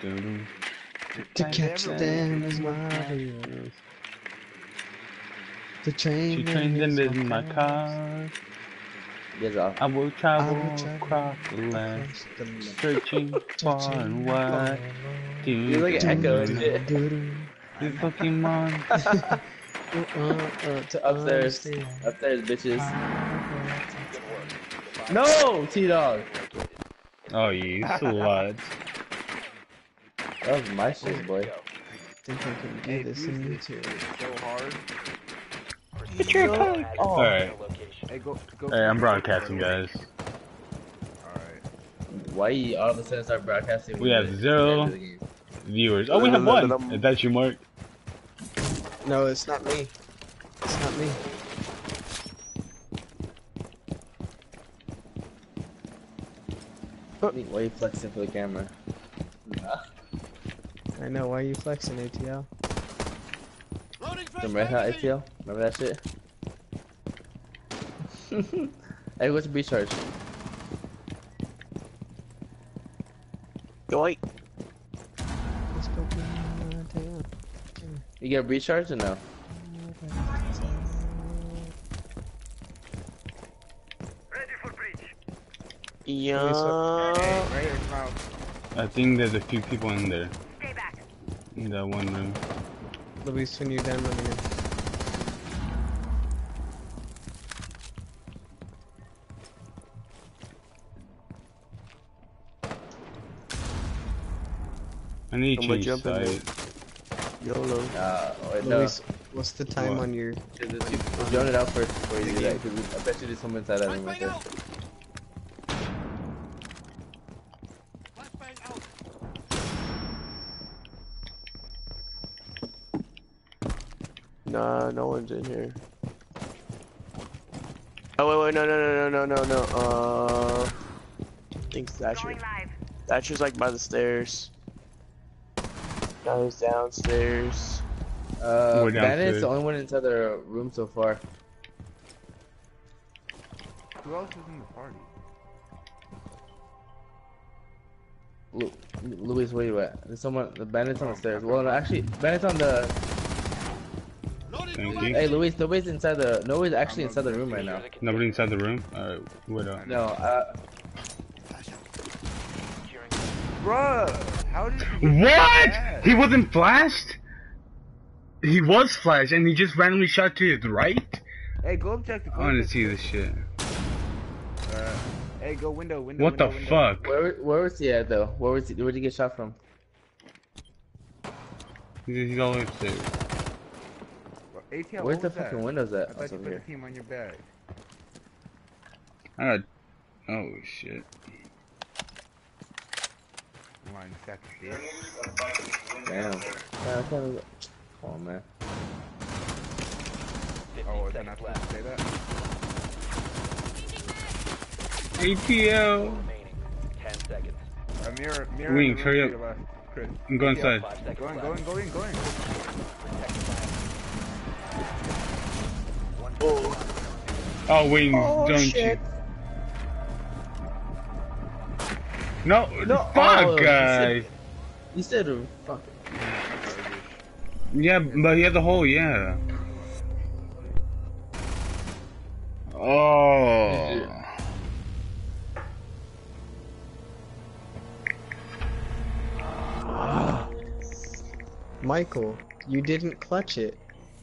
To catch them is marvelous. To train them is my cause. I will travel across the land, searching far and wide. You look at Echo and shit. This Pokemon. Upstairs, bitches. No, T-Dog. Oh, you slut. That was my shit, boy. I think I can do this into so hard. Alright. Hey, go. Hey, I'm broadcasting, guys. Alright. Why you all of a sudden start broadcasting? We have 0 viewers. Oh, we have 1. Is that you, Mark? No, it's not me. It's not me. Why are you flexing for the camera? I know. Why are you flexing, ATL? Some red hot ATL? Remember that shit? Hey, what's the breach charge? Yoink. You get a breach charge or no? Yeah. I think there's a few people in there. In that one room. Luis, when you're done, let me know. I need to change side. YOLO. Wait, Luis, what's the time on your... Drone it out first before you do that, because I bet you there's someone inside that room right there. Nah, no one's in here. Oh wait, no. I think Thatcher. Thatcher's like by the stairs. Now he's downstairs. Bandit's the only one inside the room so far. Who else is in the party? Luis, where you at? There's someone. The bandit's on the stairs. Well, no, actually, bandit's on the. Thank you. Hey, Luis, nobody's actually inside the room right now. Nobody inside the room? Alright, what up? No, Bruh, how did you What? He wasn't flashed? He was flashed and he just randomly shot to his right? Hey, go objective. I wanna see this shit. Hey, go window. What the fuck? where was he at though? Where'd he get shot from? He's all upstairs. ATL, Where's the fucking windows at? I thought you put a team on your bag. I got... Oh shit. Come on, sack of shit. Damn. Come on, man. Oh, is I not supposed to say that? ATL! 10 seconds. Mirror Wings, hurry up. Chris. I'm going inside. Go in. Oh, Wings, don't shit. you. No, fuck, guys! You said fuck. Yeah, but he has a hole, yeah. Oh. Michael, you didn't clutch it.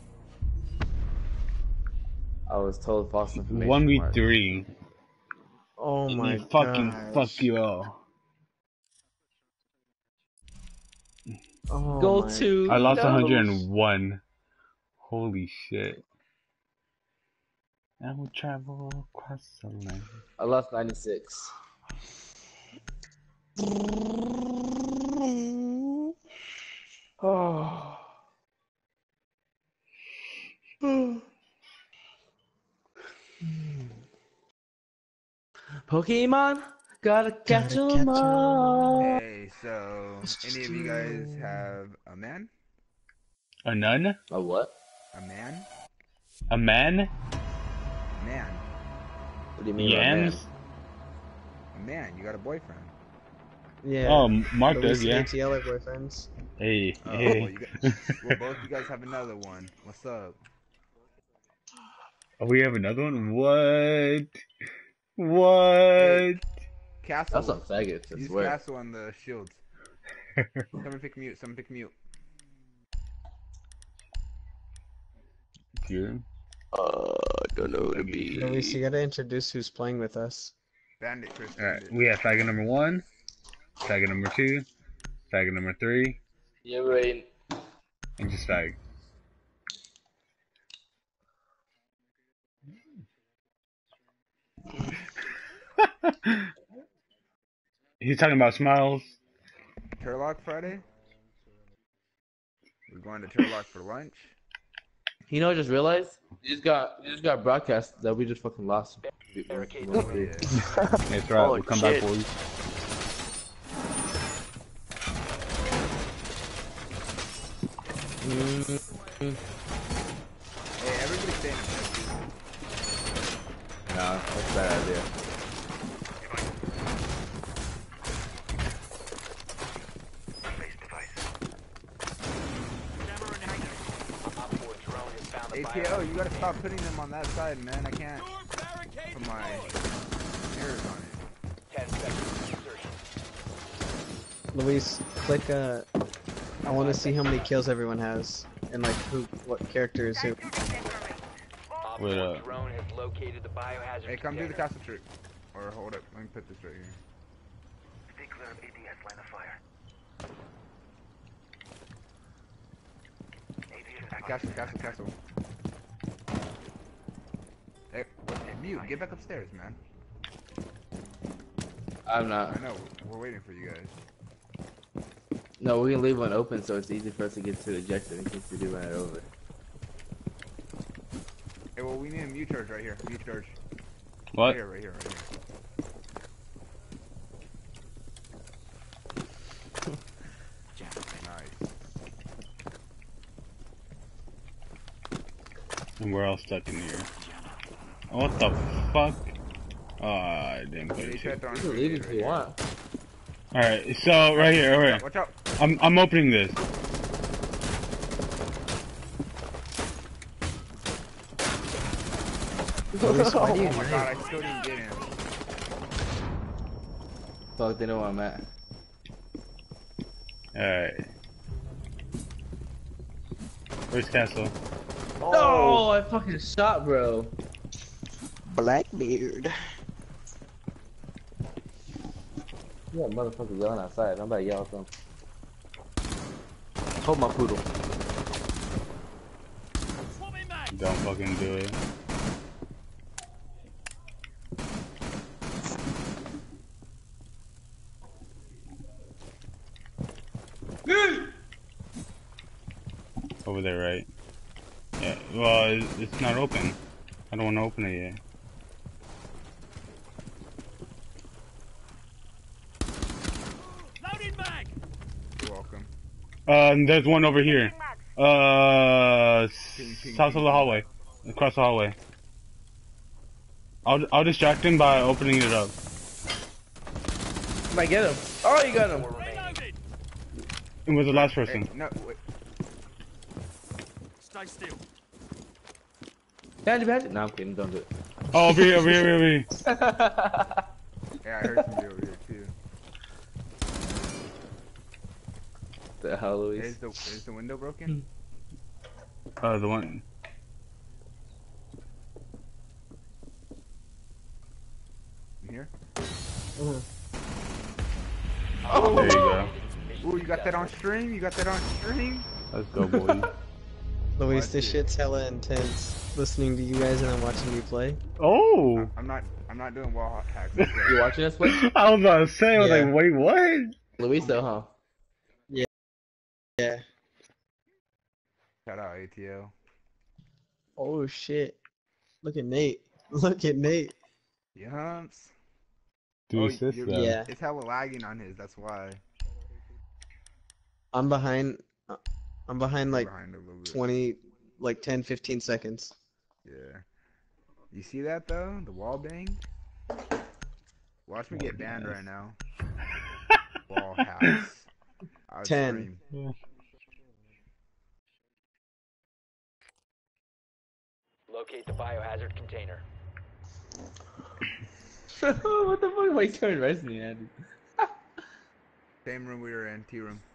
I was told false information. 1v3. Oh my god. Fucking fuck you all. Oh Go my. to. I lost 101. Holy shit. I will travel across the land. I lost 96. Oh. Pokemon, gotta catch 'em all. Hey, so any of you guys have a man? A nun? A what? A man? A man? Man. What do you mean? Yams? A man. You got a boyfriend. Yeah. Oh, Mark Luis does, yeah. and ATL are boyfriends. Hey, Well, hey. well, both you guys have another one. What's up? Oh, we have another one? What? Hey, What? Castle. That's some faggots, I Use swear. Castle on the shields. Someone pick mute. Someone pick mute. Dude. Don't know who to be. Luis, you gotta introduce who's playing with us. Bandit, Chris. Alright, Bandit. we have faggot number 1, faggot number 2, faggot number 3, Yeah, right. and just fag. He's talking about Smiles. Turlock Friday. We're going to Turlock for lunch. You know, I just realized you just got broadcast that we just fucking lost. Barricade Oh, the yeah. That's right, Holy we'll come shit. back, boys. Hey, everybody stay in the Nah, that's a bad idea. Op 4 drone has found the ATO, you gotta stop putting them on that side, man. I can't put my mirrors on it. 10 seconds insertion. Luis, click I want to see how many kills everyone has and like what character is who. Op Wait 4 up. drone has located the biohazard Hey, come do the container. castle trick. Or hold up, let me put this right here. Stay clear of ADS line of fire. Castle, castle, castle. Hey, mute, get back upstairs, man. I'm not. I know, we're waiting for you guys. No, we can leave one open so it's easy for us to get to the objective in case we do run it over. Hey, well, we need a mute charge right here. Mute charge. What? Right here, right here, right here. Nice. And we're all stuck in here. Oh, what the fuck? Oh, I didn't put They it. tried throwing You can a leave grenade if right you here. want. Alright, so right here, right here. Watch out! I'm opening this. Luis, why do you Oh my knife? god, I still didn't get him. Fuck, they know where I'm at. Alright. Where's Castle? No, I fucking shot, bro. Blackbeard. You got motherfuckers yelling outside. I'm about to yell at them. Hold my poodle. Don't fucking do it. Over there, right? Yeah, well, it's not open. I don't want to open it yet. You're welcome. There's one over here. Ping, ping, South ping, of the hallway. Across the hallway. I'll distract him by opening it up. Might get him. Oh, you got him. And was the last Hey, person. no, wait. Behind you. No, I'm kidding. Don't do it. Oh, over here, over here, over here. Yeah, I heard somebody over here too. The hell, Luis? Is the window broken? The one. In here? Oh, There you go. Ooh, you got that on stream? You got that on stream? Let's go, boy. Luis, Watch this it. shit's hella intense. Listening to you guys and then watching you play. Oh! I'm not doing wall hacks. you watching us play? I was about to say, I was Yeah. like, wait, what? Luis, though, huh? Yeah. Shout out ATL. Oh shit. Look at Nate. Look at Nate. Yumps. Do Oh, assist you're- though. Yeah. It's hella lagging on his, that's why. I'm behind like Behind a little bit. 20, like 10, 15 seconds. Yeah. You see that though? The wall bang? Watch me get banned right now. ball house. I would 10. scream. Locate the biohazard container. What the fuck? Why you throwing rice in the hand? Same room we were in, T room.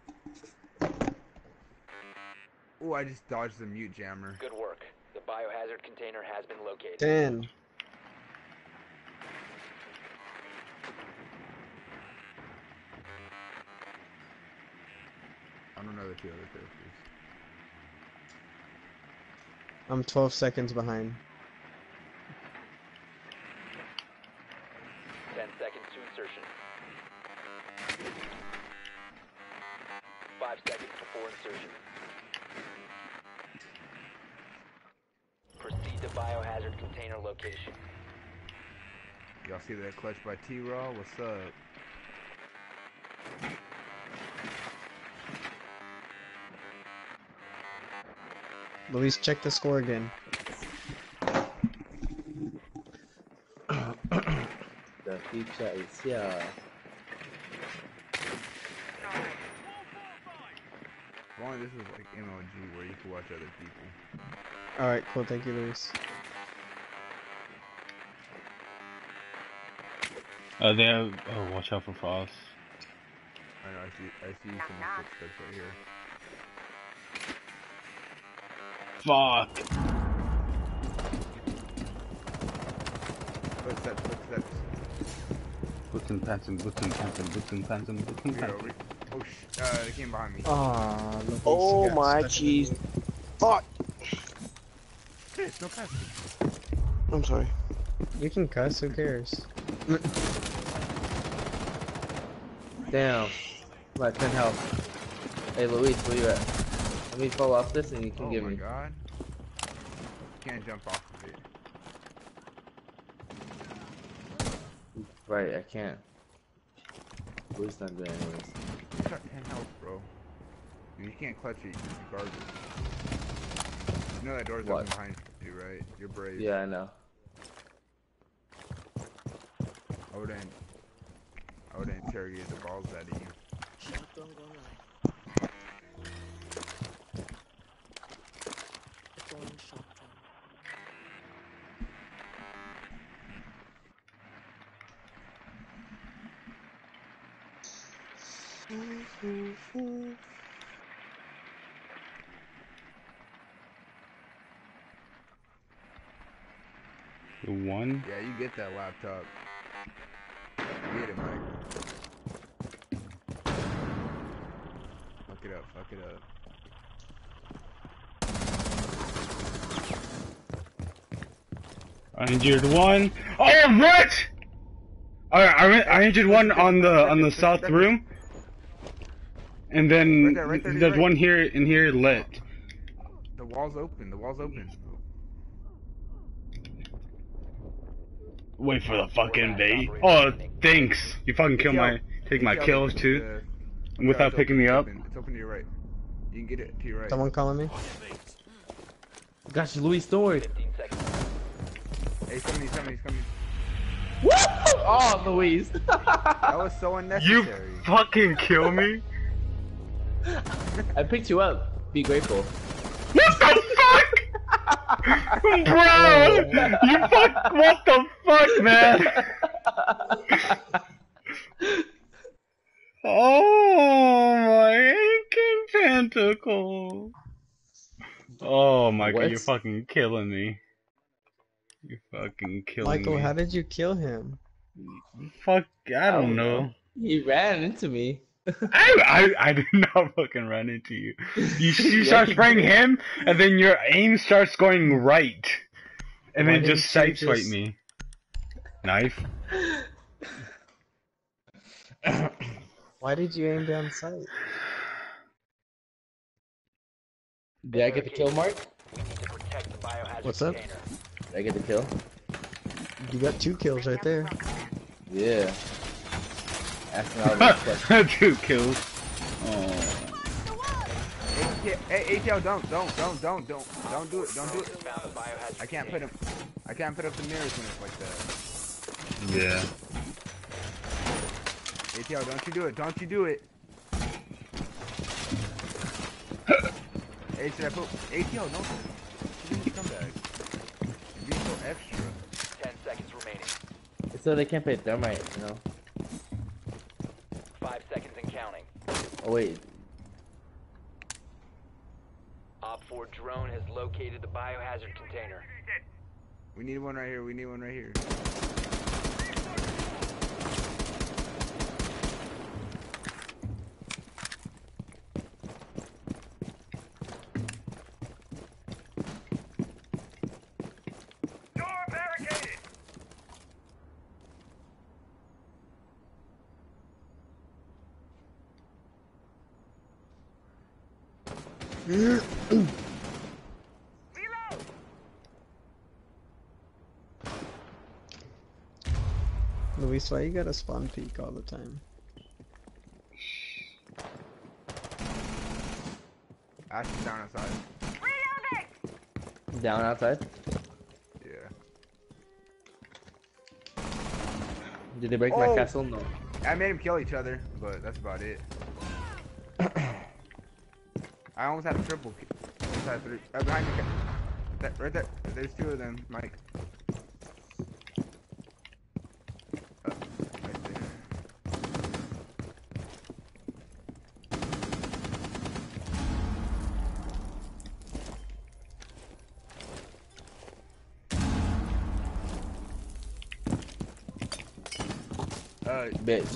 Oh, I just dodged the mute jammer. Good work. The biohazard container has been located. 10. I don't know the two other characters. I'm 12 seconds behind. 10 seconds to insertion. 5 seconds before insertion. Proceed to biohazard container location. Y'all see that clutch by T-Raw? What's up? Luis, check the score again. The feature is here. If only this was like MLG where you could watch other people. Alright, cool. Thank you, Luis. They have. Oh, watch out for Frost. I know, I see some footsteps right here. Fuck. Footsteps. Boots and pants and boots and pants and boots and pants and boots and Here, pants. over. Oh, they came behind me. Aw, Luis, Oh you got my special jeez. duty. Fuck. Chris, no cussing. I'm sorry. You can cuss, who cares? Damn. I'm at 10 health. Hey Luis, where you at? Let me fall off this and you can Oh give my me. god. Can't jump off of it. Right, I can't. Luis not good anyways. You got 10 health, bro. You can't clutch it regardless. You know that door's What? open behind you, right? You're brave. Yeah, I know. I would interrogate the balls out of you. The one. Yeah, you get that laptop. Get it, Mike. Fuck it up. I injured one. Oh, what? I injured one on the south room, and then Right there, there's right. one here in here lit. The wall's open. Wait for the fucking bait. Oh, thanks. You fucking take my kills too, without picking me up. It's open to your right. You can get it to your right. Someone calling me? Gosh, Luis, don't worry. 15 seconds. Hey, he's coming. Woo! Oh, Luis. That was so You unnecessary. fucking kill me. I picked you up. Be grateful. What the fuck? Bro! You fuck! What the fuck, man? Oh my aching pentacle! Oh my god, What? you're fucking killing me. You're fucking killing Michael, me. how did you kill him? Fuck, I don't know. He ran into me. I did not fucking run into you. You Yeah, start he spraying did. him, and then your aim starts going right. And Why then just didn't you sideswipe just- me. Knife? Why did you aim down sight? Did I get the kill, Mark? We need to protect the biohazard What's up? container. Did I get the kill? You got 2 kills right there. Yeah. Asking all those questions. 2 kills. Oh. Hey, ATL, don't do it. Don't do it. Found the biohazard I can't put the mirrors when it's like that. Yeah. ATL, don't you do it. Don't you do it. Hey, should I put ATL? No. You didn't come back. You're being so extra. 10 seconds remaining. So they can't play thermite, you know? 5 seconds and counting. Oh wait. Op 4 drone has located the biohazard container. We need one right here. We need one right here. Luis, why you gotta spawn peek all the time? Ash is down outside. Down outside? Yeah. Did they break my castle? No. I made him kill each other, but that's about it. I almost had a triple kill. Almost had three. Behind you. That, right there. There's two of them, Mike. Right there. Bitch.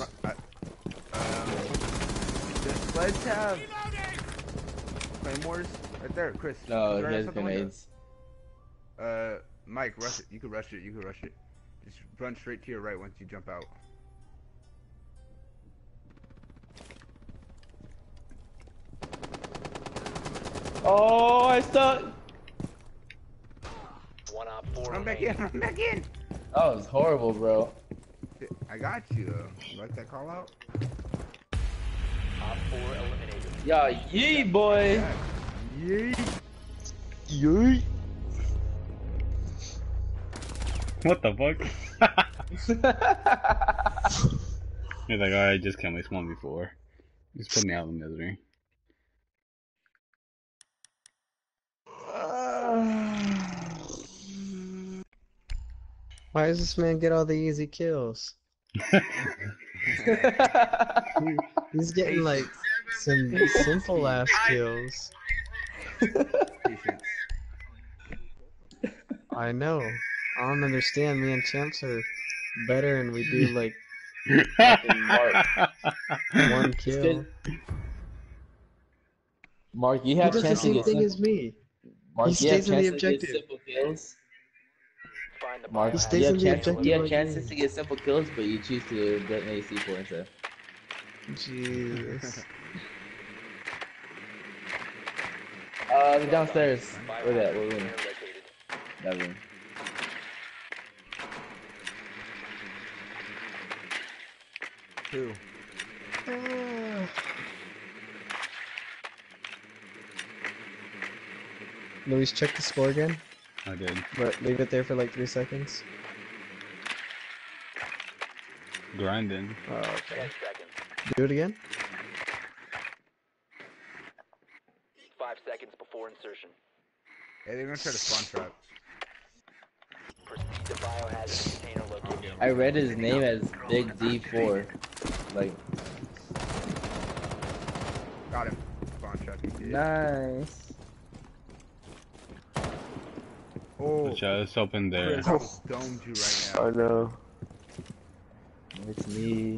Does Sledge have claymores? Right there, Chris. No, Is there he has something like grenades. that? Mike, rush it. You can rush it. You can rush it. Just run straight to your right once you jump out. Oh, I stuck! One Op 4 Run back remaining. in. Run back in. That was horrible, bro. I got you. You like that call out? Op 4 eliminated. Yeah, yee, boy! Yeet. Yee! What the fuck? He's like, alright, just killed me spawn before. Just put me out of misery. Why does this man get all the easy kills? He's getting like some simple ass kills. Patience. I know. I don't understand. Me and Champs are better, and we do like Mark. one kill. Mark, you He have does the chance to same get thing simple. as me. Mark, He you have stays in the chance to get objective. simple kills. Find the Mark, He biohazard stays you in have, the chance, objective you have like chances me. to get simple kills, but you choose to detonate C4 instead. Jesus. They're downstairs. Where that? What room? container located. That room. Two. Luis, check the score again, I did. but leave it there for like 3 seconds. Grinding. Oh, 10 okay. seconds. Do it again. 5 seconds before insertion. Hey, they're gonna try to spawn trap. Proceed to biohazard container location. I read his name as Big D4. Like, Got him. Spawn trap. He did. nice. Oh, Watch out, it's open there. Chris, I almost domed you right now. I know. It's me.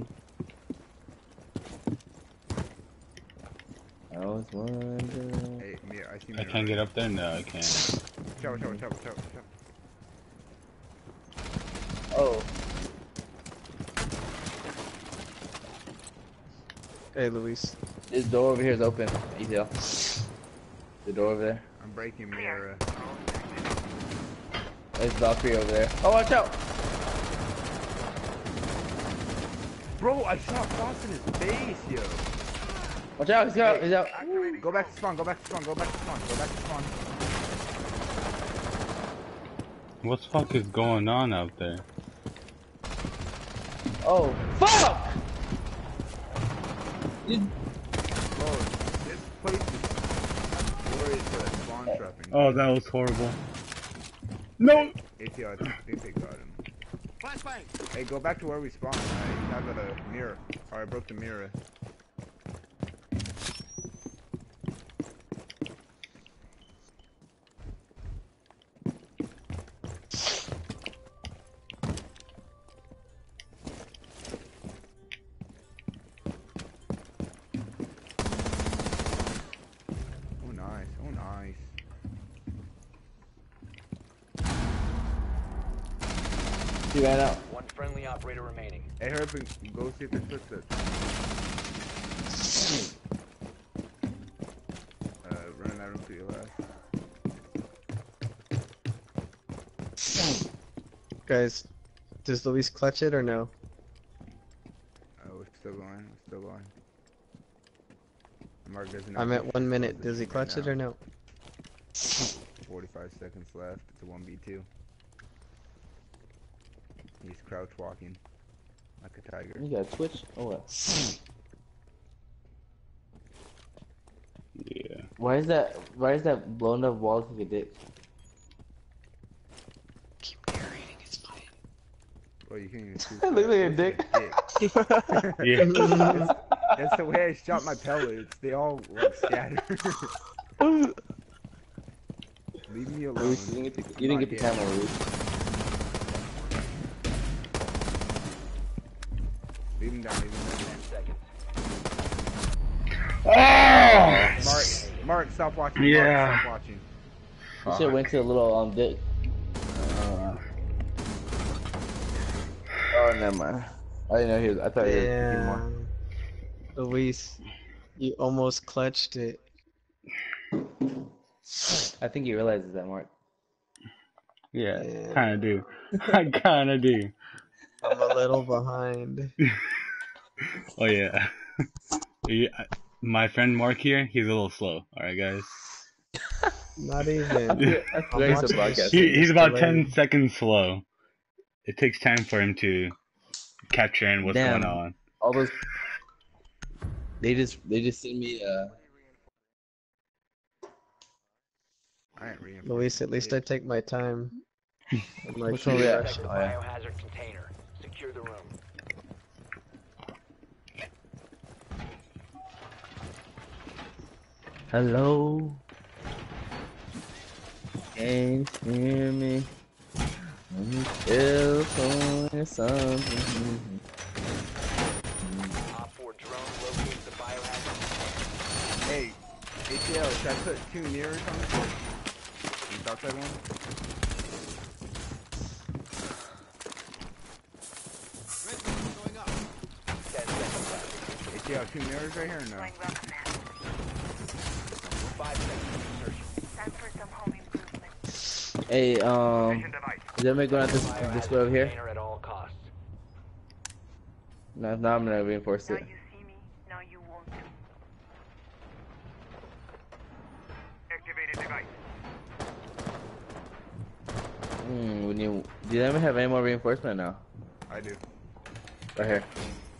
I was wondering. Hey, me, I see me. I can't get up there? No, I can't. Chow. Oh, Hey, Luis. this door over here is open. Easy. The door over there. I'm breaking Mira. There's Valkyrie over there. Oh, watch out! Bro, I shot Frost in his face, yo. Watch out! He's out! He's out! Go back to spawn. Go back to spawn. What the fuck is going on out there? Oh, fuck! Bro, this place is glorious for that spawn trapping. Oh, that was horrible. No! ATL, I think they got him. Hey, go back to where we spawned. I have a mirror. Or I broke the mirror. Oh, nice. Oh, nice. He ran out. One friendly operator remaining. Hey, hurry up and go see if there's footsteps. Run in that room to your left. Guys, does Luis clutch it or no? Oh, we're still going. We're still going. Mark doesn't know I'm if at he's 1 minute. close Does to he shoot clutch right it or no? 45 seconds left. It's a 1v2. He's crouch walking like a tiger. You got Twitch? Oh what? Yeah. Why is that blown up wall like a dick? Keep narrating, it's fine. Well, you can't even see. Look like a dick. Yeah. That's the way I shot my pellets. They all like scatter. Leave me alone. Luis, you didn't get the camera, Luis. Leave him down. Leave him 10 seconds. Oh! down. Mark, stop watching. Yeah. Mark, stop watching. You should have went to the little dick. Oh, never mind. I didn't know he was. I thought he was thinking more. Damn. Luis, you almost clutched it. I think he realizes that, Mark. Yeah, Yeah. kinda do. I kinda do. I'm a little behind. Oh yeah. Yeah, my friend Mark here, he's a little slow. Alright guys. Not even. That's I'm very watching broadcast. He's about delayed. 10 seconds slow. It takes time for him to capture in what's Damn. going on. All those. They just sent me I ain't reinforcing. Luis, at least I take my time. I'm like, Which one we at? Protect the Oh, yeah. biohazard container. Secure the room. Hello. Can't hear me. When you feel something. Op 4 drone locates the biohazard Hey, ATL, should I put 2 mirrors on this one? The outside one? container. 10 seconds left. ATL, 2 mirrors right here or no? 5 seconds of insertion. Hey, is everybody going at this way over here? Container at all costs. No, now I'm gonna reinforce it. Now you see me, now you won't. Activated device. Do you ever have any more reinforcement now? I do. Right here.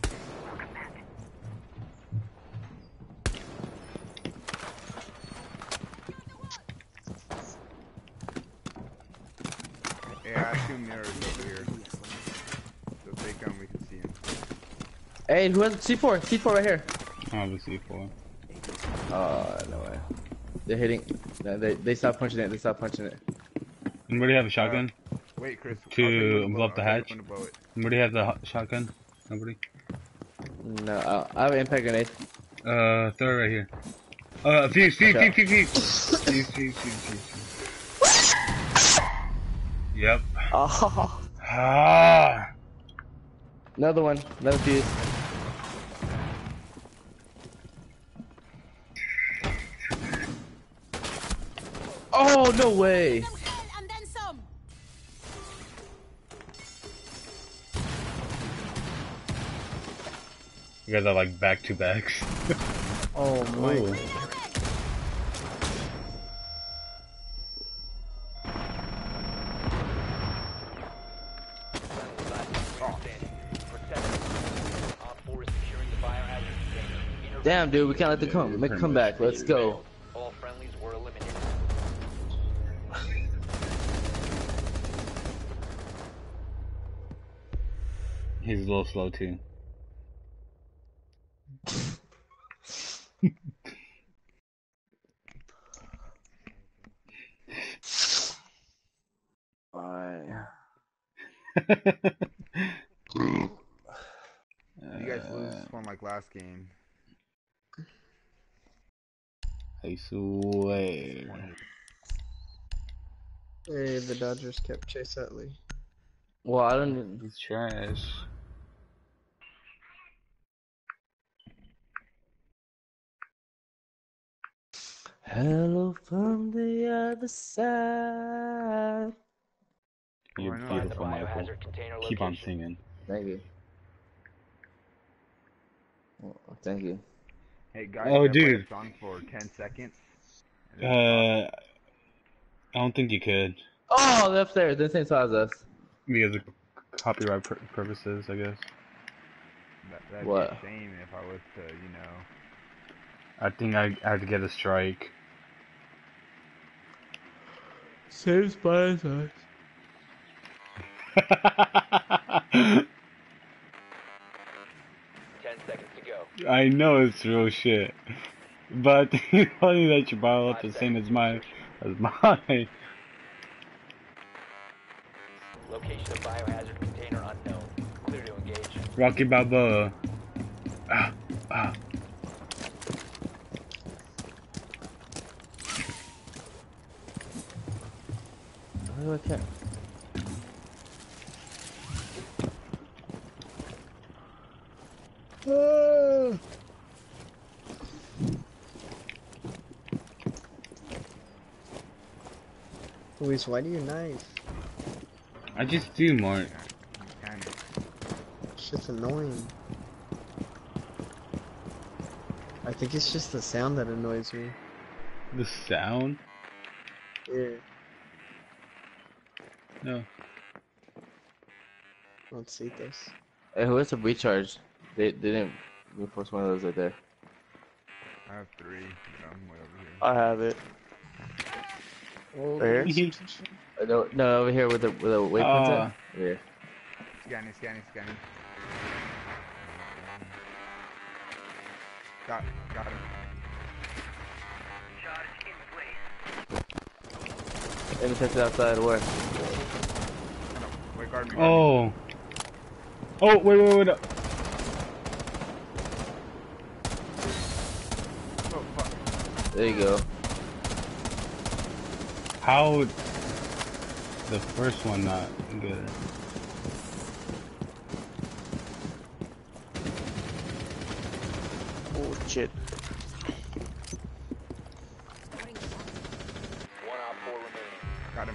Yeah, I have 2 mirrors over here. So if they come, we can see them. Hey, who has C4? C4 right here. Obviously for. Oh, no way. They're hitting. No, they stopped punching it. They stopped punching it. Anybody have a shotgun? Wait, Chris. To blow up the hatch? I'll blow it. Anybody have the shotgun? Nobody? No, I have an impact grenade. Throw it right here. Fuse. Yep. Oh. Ah. Another one. Another fuse. Oh, no way. You guys are like back-to-backs. oh my. Damn, dude, we can't let them come. Make a comeback. Let's go. All friendlies were eliminated. He's a little slow too. You guys lose one like last game. I swear. Hey, the Dodgers kept Chase Utley. Well, I don't. He's trash. Hello from the other side. You're Why not? The beautiful, Michael. biohazard container Keep on location. singing. Thank you. Well, thank you. Hey guys, Oh, can I play dude. a song for 10 seconds? I don't think you could. Oh, they're upstairs. They're the same size as us. Because of copyright purposes, I guess. That'd What? be a shame if I was to, you know. I think I had to get a strike. Same size as us. 10 seconds to go. I know it's real shit. But it's funny that you brought up the same as mine. Location of biohazard container unknown. Clear to engage. Rocky Balboa. Ah, ah. Why do I can't? Luis, why do you knife? I just do, Mark. Kind of. Shit's annoying. I think it's just the sound that annoys me. The sound? Yeah. No. Let's see this. Hey, who has a recharge? They didn't reinforce one of those right there. I have 3, but I'm way over here. I have it. Oh, Right here? No, no, over here with the waypoint. At? Yeah. Scanning. Got him. Let me test it outside. Where? Wait, guard me. Oh. Oh, wait. Oh, fuck. There you go. How the first one not good? Oh, shit. One op 4 remaining. Got him.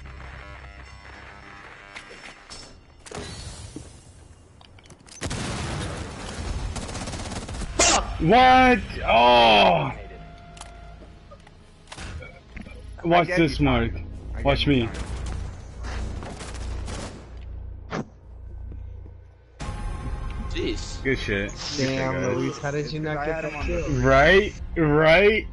What? Oh! Watch get this, you, Mark. Tommy. I get Watch you, me. Tommy. Jeez. Good shit. Good Damn, shit, guys. Luis, how did you not I get had him that on kill? the- Right?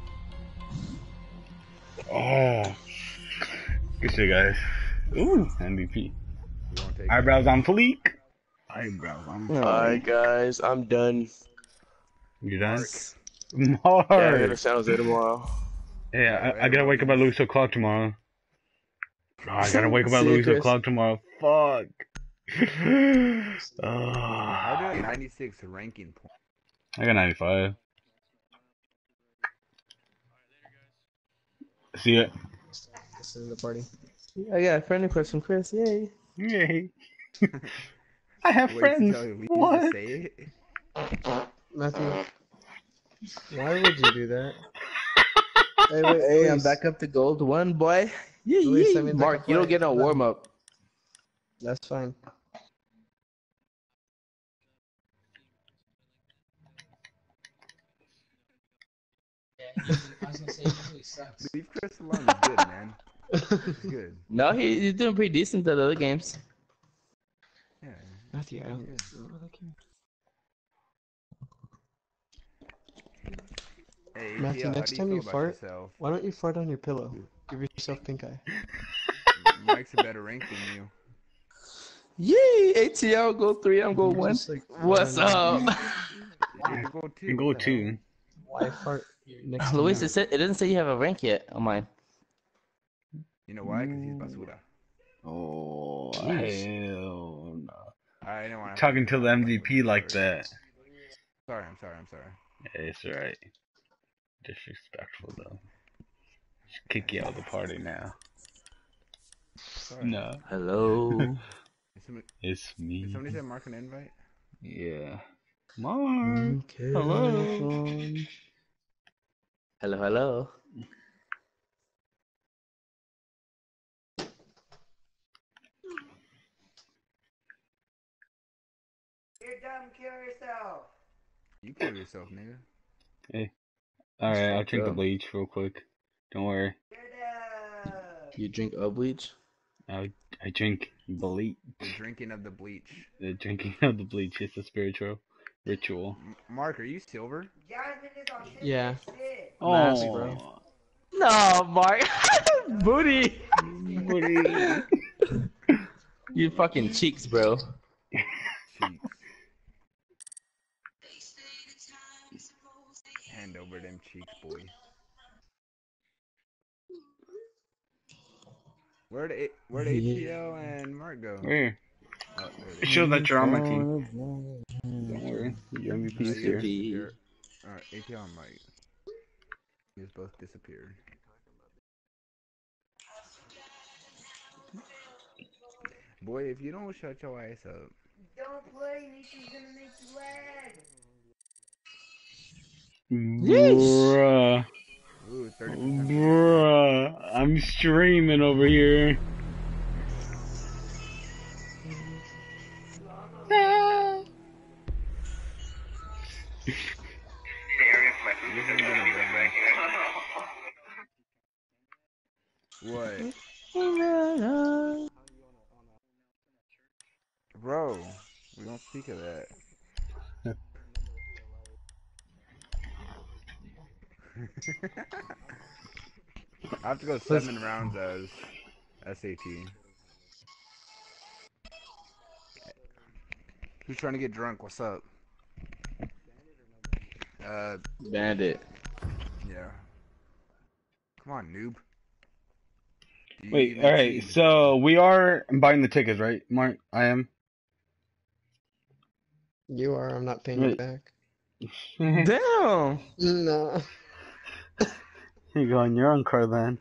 Oh. Good shit, guys. Ooh, MVP. You won't take Eyebrows on fleek. Eyebrows on fleek. Alright, guys, I'm done. You done? Mark. Mark. Yeah, I gotta San Jose tomorrow. Yeah, I gotta wake up at Lewis o'clock tomorrow. Oh, I gotta wake up at See you, Lewis Chris. o'clock tomorrow. Fuck. How did I 96 ranking point? I got 95. See ya. This is the party. I got a friend request from Chris. Yay. Yay. I have Wait, friends. tell you, What? to say it? Matthew, why would you do that? Hey, wait, Hey, I'm Luis. back up to gold 1, boy. Yeah, Luis, yeah. I mean, Mark, you don't get no warm up. That's fine. Leave Chris alone. He's good, man. He's good. No, he's doing pretty decent at the other games. Yeah. Matthew, I don't Good. really care. Hey, Matthew, ATL, how next do you time feel you about fart, yourself? why don't you fart on your pillow? Give yourself pink eye. Mike's a better rank than you. Yay! ATL go 3, I'm go You 1. just, like, What's fart on up? your- You can go You too. can go What the hell? too. Why fart next to Luis, you? it doesn't say you have a rank yet on mine. You know why? Because he's basura. Oh, Jeez. hell no. I didn't want to Talking to the MVP like that. Sorry, I'm sorry. Yeah, it's alright. Disrespectful though. Just kick you out of the party now. Sorry. No. Hello. It's me. Did somebody say mark an invite? Yeah. Mark. Hello. Hello, hello. You're dumb, kill yourself. You kill yourself, nigga. Hey. Alright, I'll drink the Go. bleach real quick. Don't worry. You're dumb. You drink a bleach? I drink bleach. The drinking of the bleach. The drinking of the bleach is a spiritual ritual. Mark, are you silver? Jasmine is on shit. Yeah. Shit. I'm ass, bro. No, Mark. Booty. Booty. You fucking cheeks, bro. Cheeks. Hand over them cheeks, boy. Where'd ATL and Mark go? Where? Oh, there It they shows go. that you're on my team. Don't worry. Your MVP is here. Alright, ATL and Mike. You just both disappeared. Boy, if you don't shut your ass up. Don't play, Nisha's gonna make you lag. Bruh. Ooh, 30%. Bruh. I'm streaming over here. What? Bro, we don't speak of that. I have to go 7 rounds as SAT. Who's trying to get drunk? What's up? Bandit. Yeah. Come on, noob. Do you Wait, even alright, see- so we are buying the tickets, right, Mark? I am. You are. I'm not paying you Wait. back. Damn. No. You go on your own car then.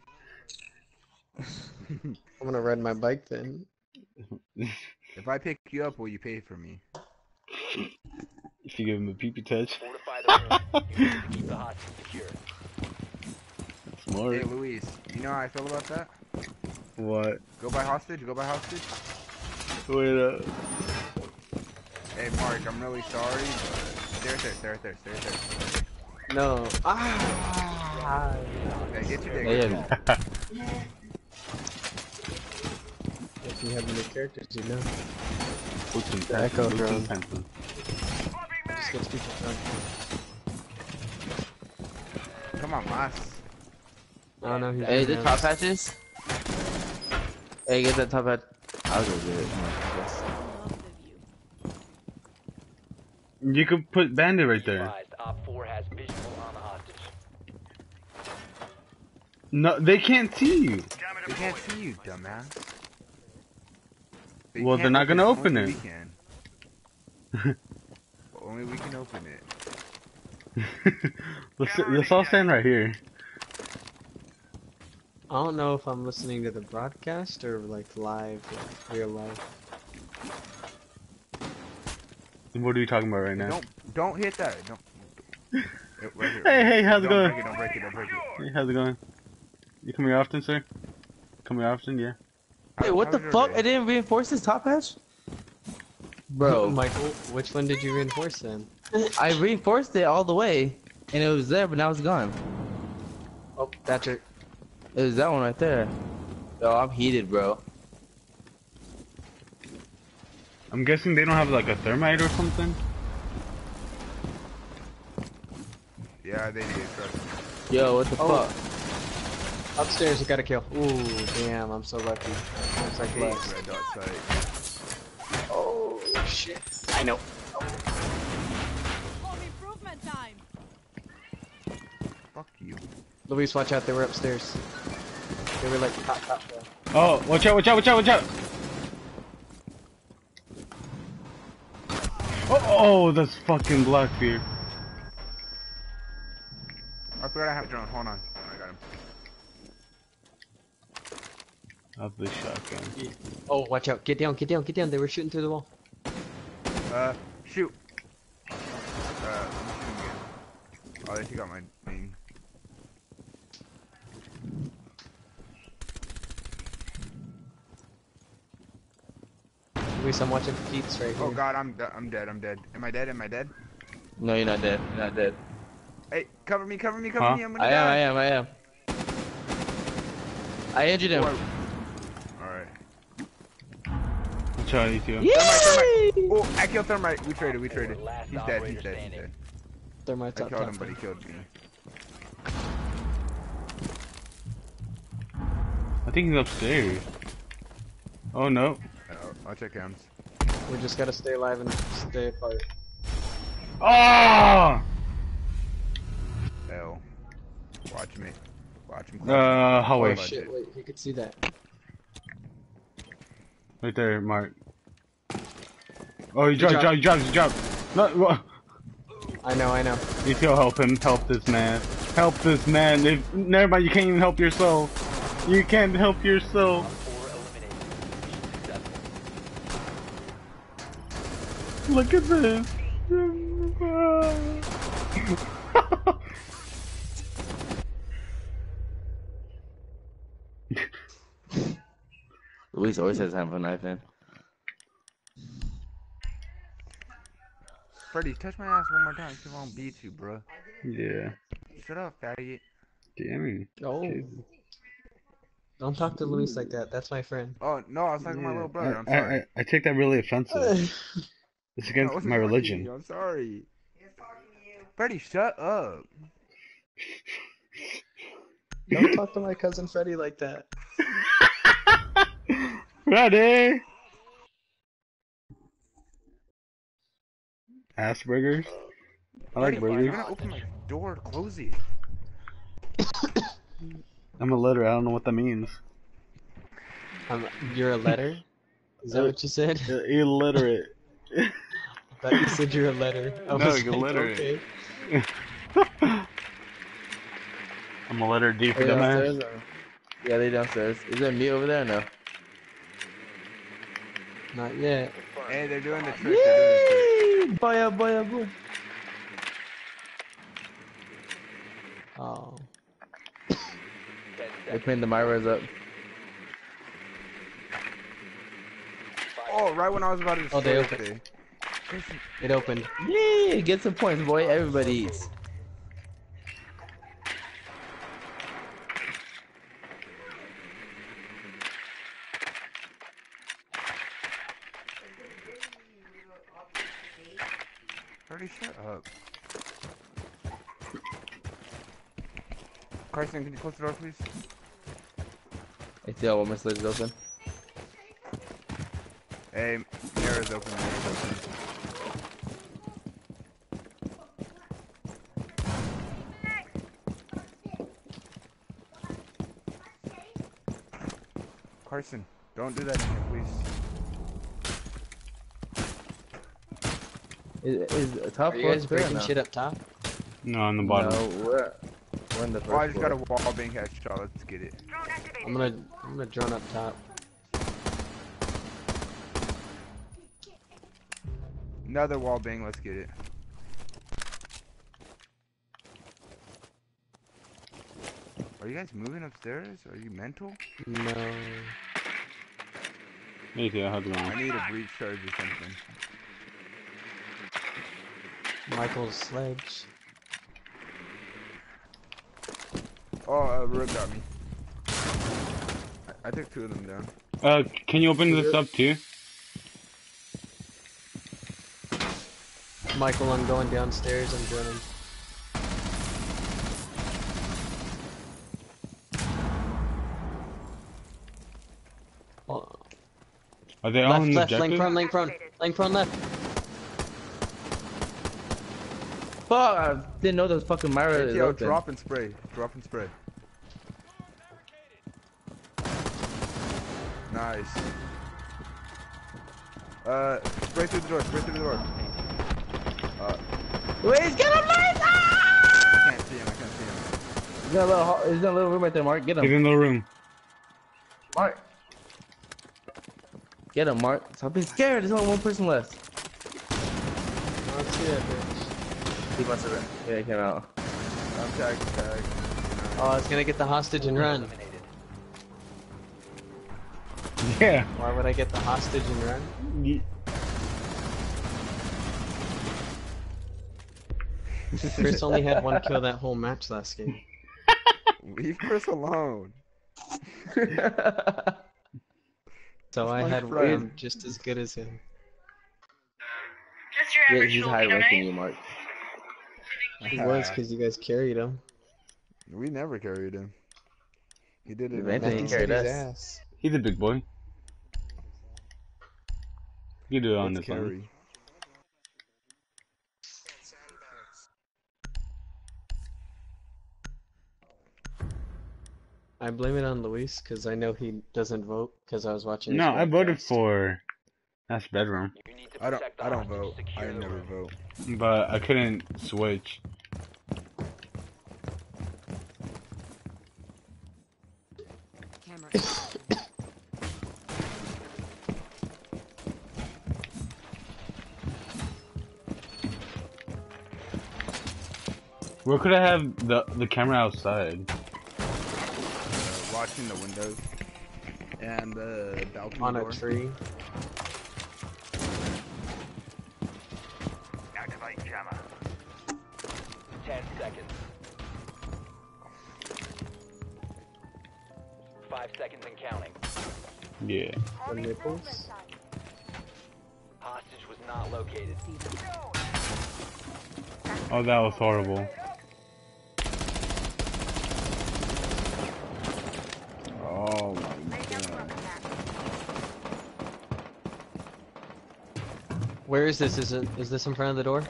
I'm gonna ride my bike then. If I pick you up, will you pay for me? If you give him a pee-pee touch. Fortify the room. You need to keep the hostage secure. Smart. Hey, Luis, you know how I feel about that? What? Go by hostage? Go by hostage? Wait up. Hey, Mark, I'm really sorry, but stay right there. No. Ah. Okay, get your dick. Yeah. If you have new characters, you know. Echo drone. Just gets people drunk. Come on, Mas. I don't know who's Hey, the doing top that. hatches? Hey, get that top hat. I'll go get it. I guess. You could put Bandit right there. Advised, Op 4 has visual on the hostage. No, they can't see you. They can't see you, dumbass. They Well, can't they're not gonna open only it. We can. Only we can open it. let's all stand right here. I don't know if I'm listening to the broadcast or like live, like real life. What are you talking about right now? Don't hit that. Don't. Right here. Hey, how's it going? Don't break it. Hey, how's it going? You come here often, sir? Come here often, yeah. Hey, what the How's your fuck? day? I didn't reinforce this top hatch? Bro, Michael, which one did you reinforce then? I reinforced it all the way, and it was there, but now it's gone. Oh, Patrick. It was that one right there. Yo, I'm heated, bro. I'm guessing they don't have like a thermite or something. Yeah, they did. Trust me. Yo, what the Oh. fuck? Upstairs, you got a kill. Ooh, damn, I'm so lucky. Looks like Hate less. red dot sight. Oh, shit. I know. Home improvement time. Fuck you. Luis, watch out, they were upstairs. They were like top floor. Oh, watch out, watch out, watch out, watch out! Oh, that's fucking Blackbeard. I forgot I have a drone. Hold on. I got him. I have the shotgun. Oh, watch out. Get down, get down, get down. They were shooting through the wall. Shoot. I'm shooting again. Oh, they got my thing. Luis, I'm watching Pete's right here. Oh god, I'm dead. I'm dead. Am I dead? Am I dead? No, you're not dead. You're not dead. Hey, cover me, cover me, cover Huh? me. I'm gonna I die. am. I injured him. Alright. Watch out, you two. Thermite. Oh, I killed Thermite. We traded. He's dead. He's dead. They're my I top killed him, top. but he killed me. I think he's upstairs. Oh no. I'll check hams. We just gotta stay alive and stay apart. Ah! Hell. Watch me. Watch him. Hallway. Oh shit, wait, you could see that. Right there, Mark. Oh, he dropped. No, I know. you still help him. Help this man. Help this man. If, never mind, you can't even help yourself. You can't help yourself. 4 eliminated. Mission successful. Look at this. Luis always has time for knifing. Freddy, touch my ass one more time. See if I don't beat you, bro. Yeah. Shut up, fatty. Damn. Oh. Don't talk to Luis like that. That's my friend. Oh, no, I was talking to my little brother. I'm sorry. I take that really offensive. It's No, I against wasn't my talking to religion. you, I'm sorry. Freddy, shut up. Don't talk to my cousin Freddy like that. Ready? Asperger's? I like Freddy, you're burgers. gonna open my door, close it. I'm illiterate. I don't know what that means. You're a letter? Is that what you said? Illiterate. I thought you said you're a letter. I No, was like, illiterate. okay. I'm a letter D for They the downstairs man. or- Yeah, they downstairs. Is there meat over there or no? Not yet. Hey, they're doing the trick. They're doing the trick. Boy. Oh. 10 They seconds. cleaned the Myras up. Oh, right when I was about to destroy Oh, they it, opened. It opened. Yeah, get some points, boy. Everybody eats. Freddy, shut up. Carson, can you close the door, please? I see all my slates open. Hey, mirror's open, mirror's open. Carson, don't do that in here, please. Is top Are you floor guys clear or breaking no? shit up top? No, on the bottom. No, we're in the first Oh, I just floor. got a wall being headshot. Let's get it. I'm gonna drone up top. Another wall bang. Let's get it. Are you guys moving upstairs? Are you mental? No. Me too, how's it I going? need a breach charge or something. Michael's sledge. Oh, Rook got me. I took 2 of them down. Can you open this up too? Michael, I'm going downstairs. I'm droning. Are they all Left, in the left, lane objective? prone, lane prone, lane prone left. Fuck! I didn't know there was fucking Myra is ATL, open. drop and spray. Drop and spray. Nice. Spray through the door. Spray through the door. Wait, get him, Myra! I can't see him. I can't see him. He's in a little room right there, Mark. Get Get him. in the room. Mark. Get him, Mark. Stop being scared. There's only one person left. I don't see that bitch. He must have been. Yeah, he came out. I'm tagged. Oh, it's gonna get the hostage and run. Eliminated. Yeah. Why would I get the hostage and run? Chris only had 1 kill that whole match last game. Leave Chris alone. So I my had friend. one just as good as him. Just your Yeah, average he's high Filipino ranking night. you, Mark. He was because you guys carried him. We never carried him. He did it. Anthony alone. carried us. ass. He's a big boy. You do it on Let's this one. carry. I blame it on Luis because I know he doesn't vote because I was watching. his No, I voted broadcast. for That's Bedroom, You need to I don't. protect the I don't hostage. vote. Secure I the never room. vote. but I couldn't switch. Where could I have the camera outside? Watching the windows and the balcony On door. a tree. Activate jammer. 10 seconds. 5 seconds and counting. Yeah. The nipples. Hostage was not located. Oh, that was horrible. Oh my god. Where is this? Is this in front of the door?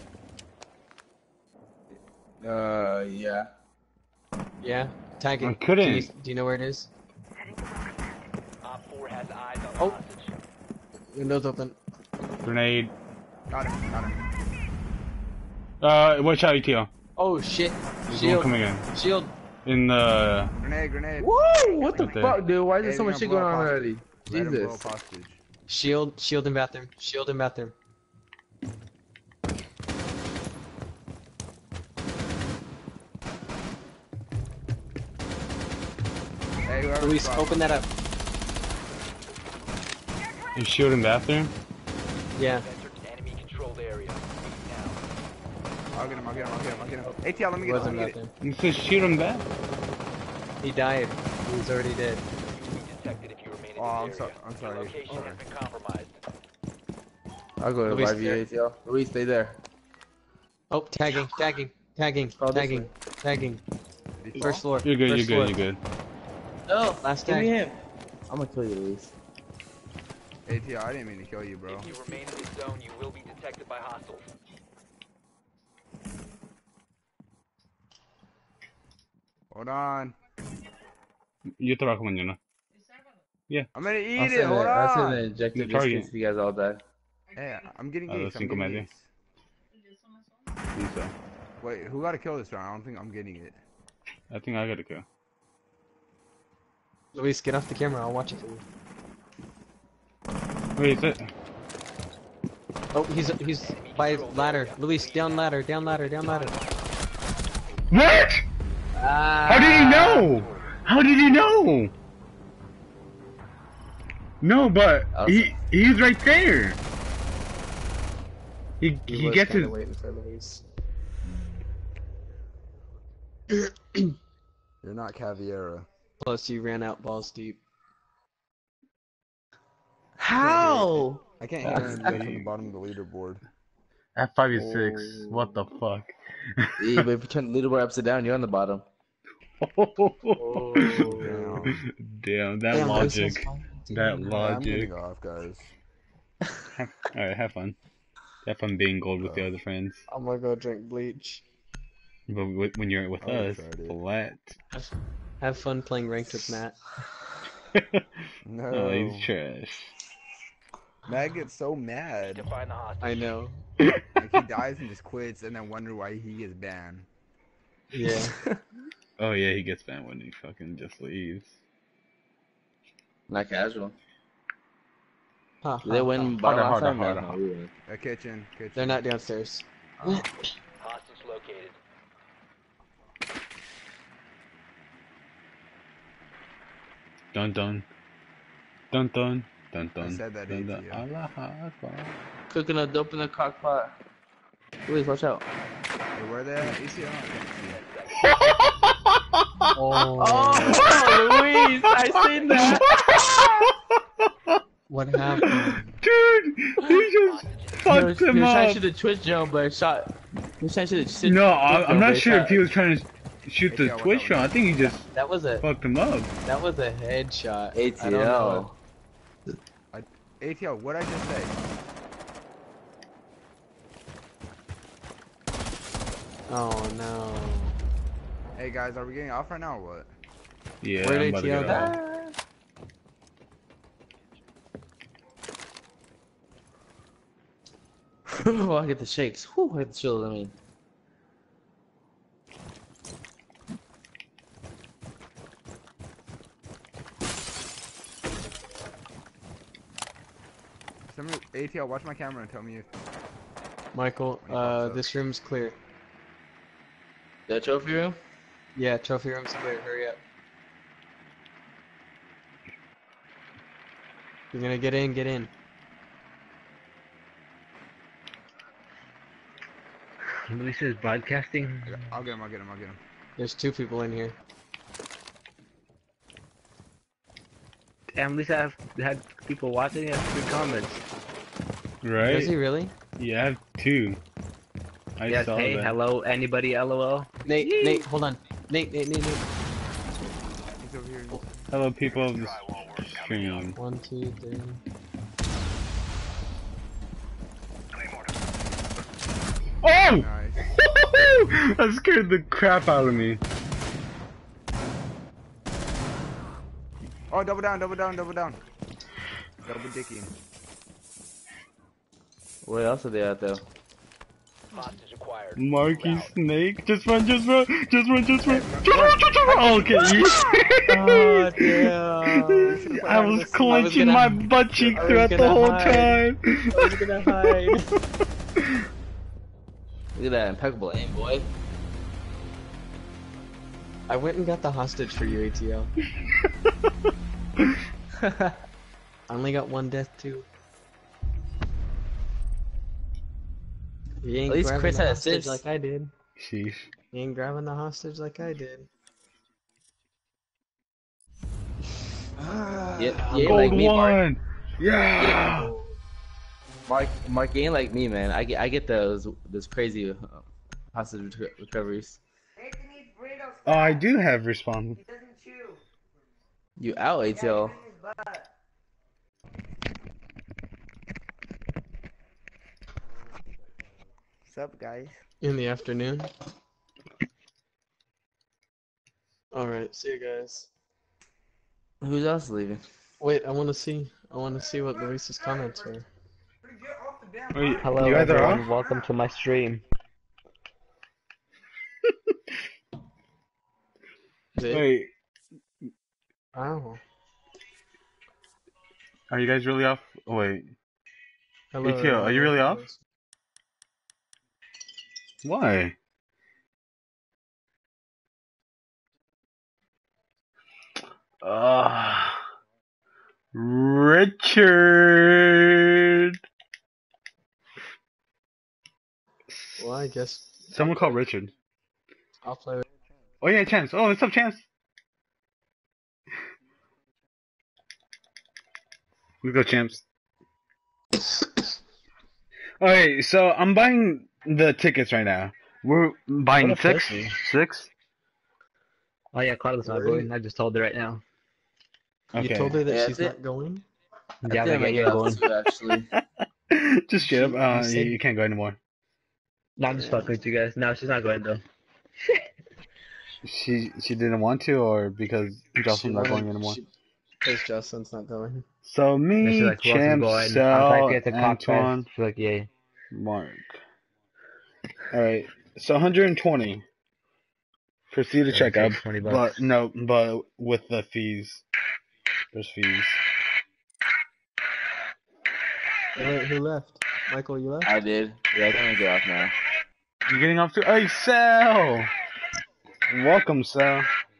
Yeah. Yeah. Tag it. I couldn't. Do you know where it is? Op 4 has eyes on the Oh. hostage. Windows open. Grenade. Got him. Got him. Watch out, ETL. Oh shit. There's one Shield. coming in. Shield. In the... Grenade. Grenade. Woo! What the Right there. fuck, dude? Why is there Hey, so we're much shit gonna going blow on up already? Let him blow Jesus. up hostage. Shield. Shield in bathroom. Shield in bathroom. Hey, whoever Luis, spot- open that up. Is shield in bathroom? Yeah. Entered enemy controlled area. Now. I'll get him. I'll get him. I'll get him. I'll get him. ATL, let me He get him. wasn't Let me get bathroom. It says shield in bath. He died. He was already dead. You will be detected if you remain in Oh, I'm this so- area. I'm sorry. Your location Sorry. has been compromised. I'll go to Luis, live ATL. Luis, stay there. Oh, tagging, tagging, tagging, Oh, this tagging, way. tagging. it. First floor. You're good, First you're floor. good, you're good. No, Last give me tag. him. I'm gonna kill you, Luis. ATL, I didn't mean to kill you, bro. If you remain in this zone, you will be detected by hostiles. Hold on. Yo trabajo mañana. I'm gonna eat I'll it. send Hold I'll send on. an injector The just in target. case you guys all die. Hey, I'm getting A las ace. I'm 5:30. getting ace. Listo. Wait, who got to kill this round? I don't think I'm getting it. I think I gotta go. Luis, get off the camera. I'll watch it for you. Wait, is it? Oh, he's by ladder. Luis, down ladder, down ladder, down ladder. What? How did he know? How did he know? No, but he's right there. He was gets kinda his. waiting for Luis. You're not Caviera. Plus, you ran out balls deep. How? I can't hear anybody from the bottom of the leaderboard. At 5 What the fuck? Yeah, but if you turn the leaderboard upside down, you're on the bottom. Damn, that Damn, Luis logic. was fine. That I'm logic. getting off, guys. Alright, have fun. Have fun being gold with the other friends. I'm gonna go drink bleach. But when you're with I us, tried it. flat. Have fun playing ranked with Matt. No. Oh, he's trash. Matt gets so mad. Define the hostage. I know. Like he dies and just quits, and then wonder why he gets banned. Yeah. Oh yeah, he gets banned when he fucking just leaves. Not casual. Ha, Did they ha, win ha. by last Harder, time? harder, No, harder. we won. Kitchen. They're not downstairs. Hostage located. Dun dun. Dun dun. Dun dun. I said that Dun dun. ATO. Allah Akbar. Cooking a dope in the crock pot. Please watch out. Hey, where they at? ACL? I can't see. Oh. Oh, Luis, I seen that. What happened? Dude, he just fucked him He was trying up. to shoot the twitch jump, but shot. He was trying to shoot the No, twitch I'm jump, not but sure if shot- he was trying to shoot the ATL, twitch shot. I think he just That was a fucked him up. headshot. I don't know. ATL. ATL, what'd I just say? Oh no. Hey guys, are we getting off right now or what? Yeah, Where'd I'm about to ATL get go? off. Oh, I get the shakes. Whew, I get the chills. I mean, Somebody, ATL, watch my camera and tell me if. Michael, When he pops up. this room's clear. that trophy room. Yeah, trophy room's clear. Hurry up. You're gonna get in, get in. Luis is broadcasting. I'll get him. There's 2 people in here. Damn, Luis had people watching and good comments. Right? Does he really? Yeah, I have 2. I Yes, saw hey, that. hello, anybody, LOL. Nate, hold on. Nate. He's over here. Hello, people of the stream. 1, 2, 3. Oh! Nice. That scared the crap out of me. Oh, double down. Double dicking. What else are they out there? Hostage acquired. Marky Snake, just run. Okay. Oh, damn. I was clenching my butt cheek I throughout was the gonna whole hide. time. I was gonna hide. Look at that impeccable aim, boy. I went and got the hostage for you, ATL. I only got 1 death too. You ain't At least grabbing Chris the had hostage assists. like I did. Sheesh. You ain't grabbing the hostage like I did. Yeah, I'm you ain't Gold like me, Mark. one. Yeah. Mark, you ain't like me, man. I get those crazy hostage recoveries. Oh, I do have respawn. You out, ATL. What's up, guys? In the afternoon. Alright, see you guys. Who's else leaving? Wait, I wanna see what Luis's comments were. Wait, Hello, you guys are everyone. off? Welcome to my stream. Wait, Oh. are you guys really off? Oh, wait. Hello. ATL, are you really off? everyone. Why? Richard. Well, I guess Someone call Richard. I'll play with Oh yeah, Chance. Oh, what's up, Chance? We go, Champs. Okay, so I'm buying the tickets right now. We're buying What a 6. pussy. 6. Oh yeah, Carlos, my boy. I just told her right now. Okay. You told her that Yeah, she's that's not going? I Yeah, think I like, might yeah, get going. off too, actually. Just straight up. You said- You can't go anymore. No, I'm just fucking with you guys. No, she's not going though. She didn't want to, or because Jocelyn's not going anymore. Because Jocelyn's not going. So And she's me, like, who else is Champ, going? I'm trying to Sal, get the clock fast. Antoine, She's like, yeah. Mark. All right. So 120. Proceed to Yeah, checkout, it's $20. but no, but with the fees. There's fees. Wait, who left? Michael, you left? I did. Yeah, I think I'm gonna get off now. You getting off to? Hey, Sal. Welcome, Sal.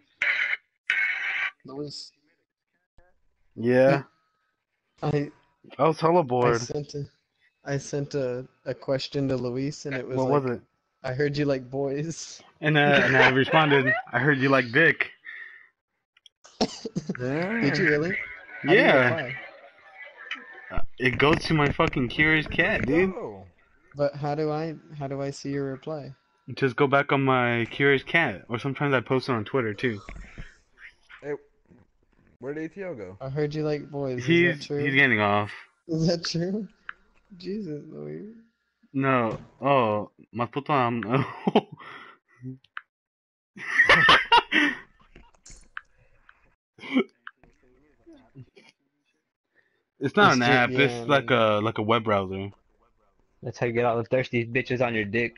Luis. Yeah. I I was hella I bored. sent a question to Luis and it was What like, was it? I heard you like boys. And I responded, I heard you like dick. Did you really? How do you Yeah. reply? It goes to my fucking curious cat, dude. Oh. But how do I see your reply? Just go back on my curious cat, or sometimes I post it on Twitter too. Hey, where'd ATL go? I heard you like boys. Is He's that true? he's getting off. Is that true? Jesus, Luis. No. Oh, más puto no. It's not an app. Yeah, It's like a web browser. That's how you get all the thirsty bitches on your dick.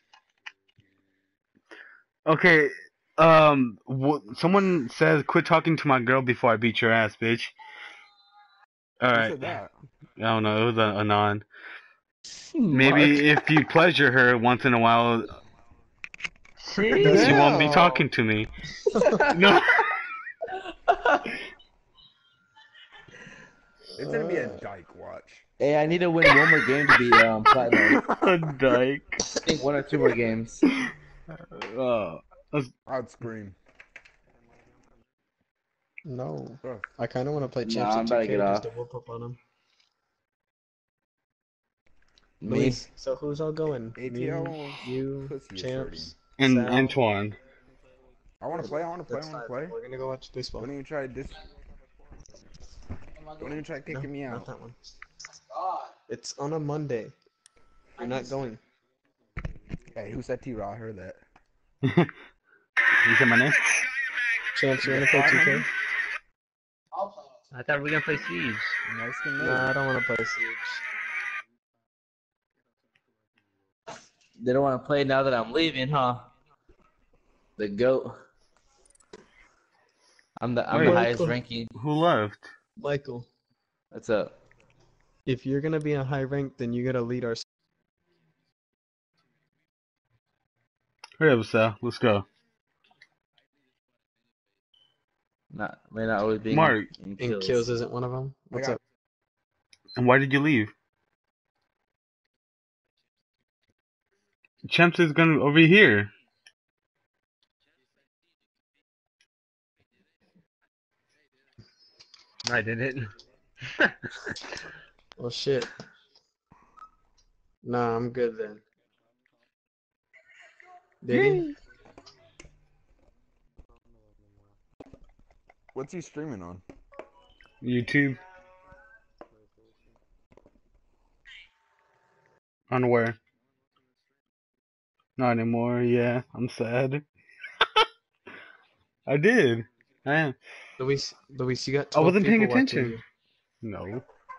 Okay. Someone says quit talking to my girl before I beat your ass, bitch. All Who right. said that? I don't know. It was a non. Mark. Maybe if you pleasure her once in a while, she won't be talking to me. No. It's gonna be a dyke watch. Hey, I need to win one more game to be platinum. A dyke. I think one or two more games. Oh. I'd scream. No. Bro. I kind of want to play Nah, Champs I'm at about to 2K get just off. to whoop up on them. Me? Luis, so who's all going? ATL Me, you, pussy is Champs, And Sal. Antoine. I wanna play, That's five. We're gonna go watch baseball. Don't even try this. Don't even try kicking me Not out. that one. It's on a Monday. You're not going. Hey, who said T-Raw? I heard that. You said my name? Champs, you wanna play 2K? I thought we were gonna play Siege. Nice to meet Nah, I don't wanna play Siege. They don't want to play now that I'm leaving, huh? The GOAT. I'm the Wait. highest ranking. Who left? Michael, What's up? if you're gonna be a high rank, then you gotta lead our. Hurry up, Sal. Let's go. May not always be Mark. And kills isn't one of them. What's up? And why did you leave? Champs is gonna over here. I didn't. Well, shit. Nah, I'm good then. Did he? What's he streaming on? YouTube. Unaware. Not anymore. Yeah, I'm sad. I did. I am. Luis, you got I 12 wasn't paying people watching attention. No.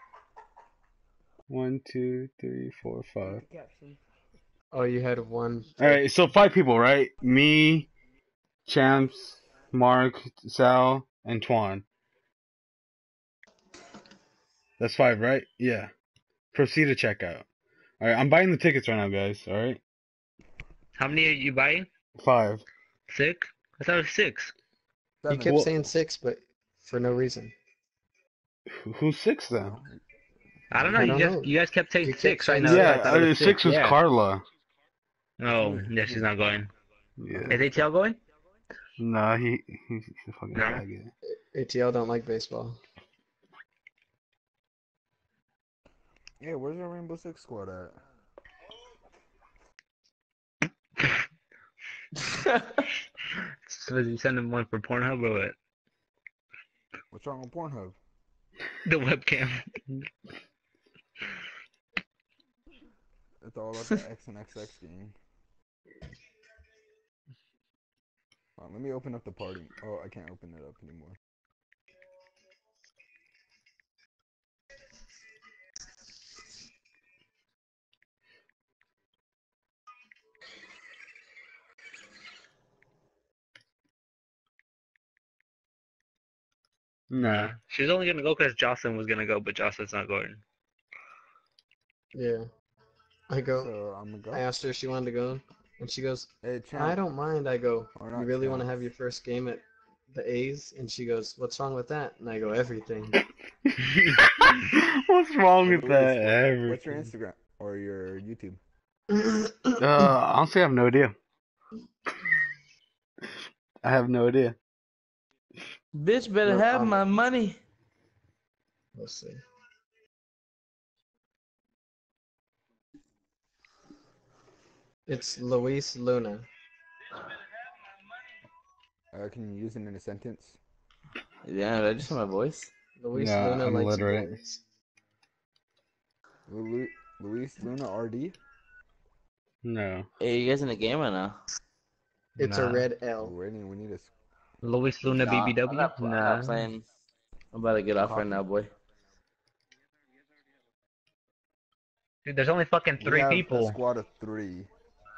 1, 2, 3, 4, 5. you. Oh, you had one. Alright, so 5 people, right? Me, Champs, Mark, Sal, and Twan. That's 5, right? Yeah. Proceed to checkout. Alright, I'm buying the tickets right now, guys. Alright? How many are you buying? 5. 6? I thought it was 6. You kept Well- saying 6, but for no reason. Who's 6 then? I don't know. I don't know. You guys kept saying You kept 6 right saying now. so I Yeah, thought it was 6 was yeah. Carla. Oh, yeah, she's not going. Yeah. Is ATL going? Nah, he's a fucking No. faggot. ATL don't like baseball. Yeah, where's our Rainbow Six squad at? So did you send him one for Pornhub or what? What's wrong with Pornhub? The webcam. It's all about the X and XX game. Let me open up the party. Oh, I can't open it up anymore. Nah. She's only gonna go because Jocelyn was gonna go, but Jocelyn's not going. Yeah. I go. So I'm gonna I go. asked her if she wanted to go, and she goes, Hey, I champ. don't mind. I go, Or you not really want to champ. have your first game at the A's? And she goes, what's wrong with that? And I go, everything. What's wrong Hey, with Luis, that? what's your Everything. Instagram or your YouTube? Honestly, I have no idea. I have no idea. Bitch better No, have my money. let's see. It's Luis Luna. Can you use it in a sentence? Yeah, did I just hear my voice? Luis No, Luna I'm likes illiterate. boys. Luis Luna RD? No. Hey, you guys in the game right now? It's a Nah. red We're L. waiting. We need a Luis Luna Nah, BBW? I'm Nah. not playing. I'm about to get off right coffee. now, boy. Dude, there's only fucking We 3 have a people. squad of 3.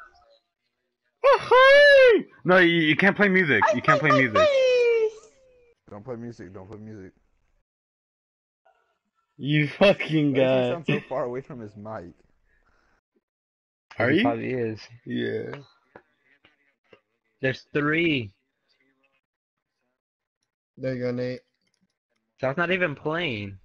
No, you can't play music. You can't play music. Don't play music. Don't play music. You fucking Why does he guy. sound so far away from his mic? Are He you? probably is. Yeah. There's 3. There you go, Nate. So I was not even playing.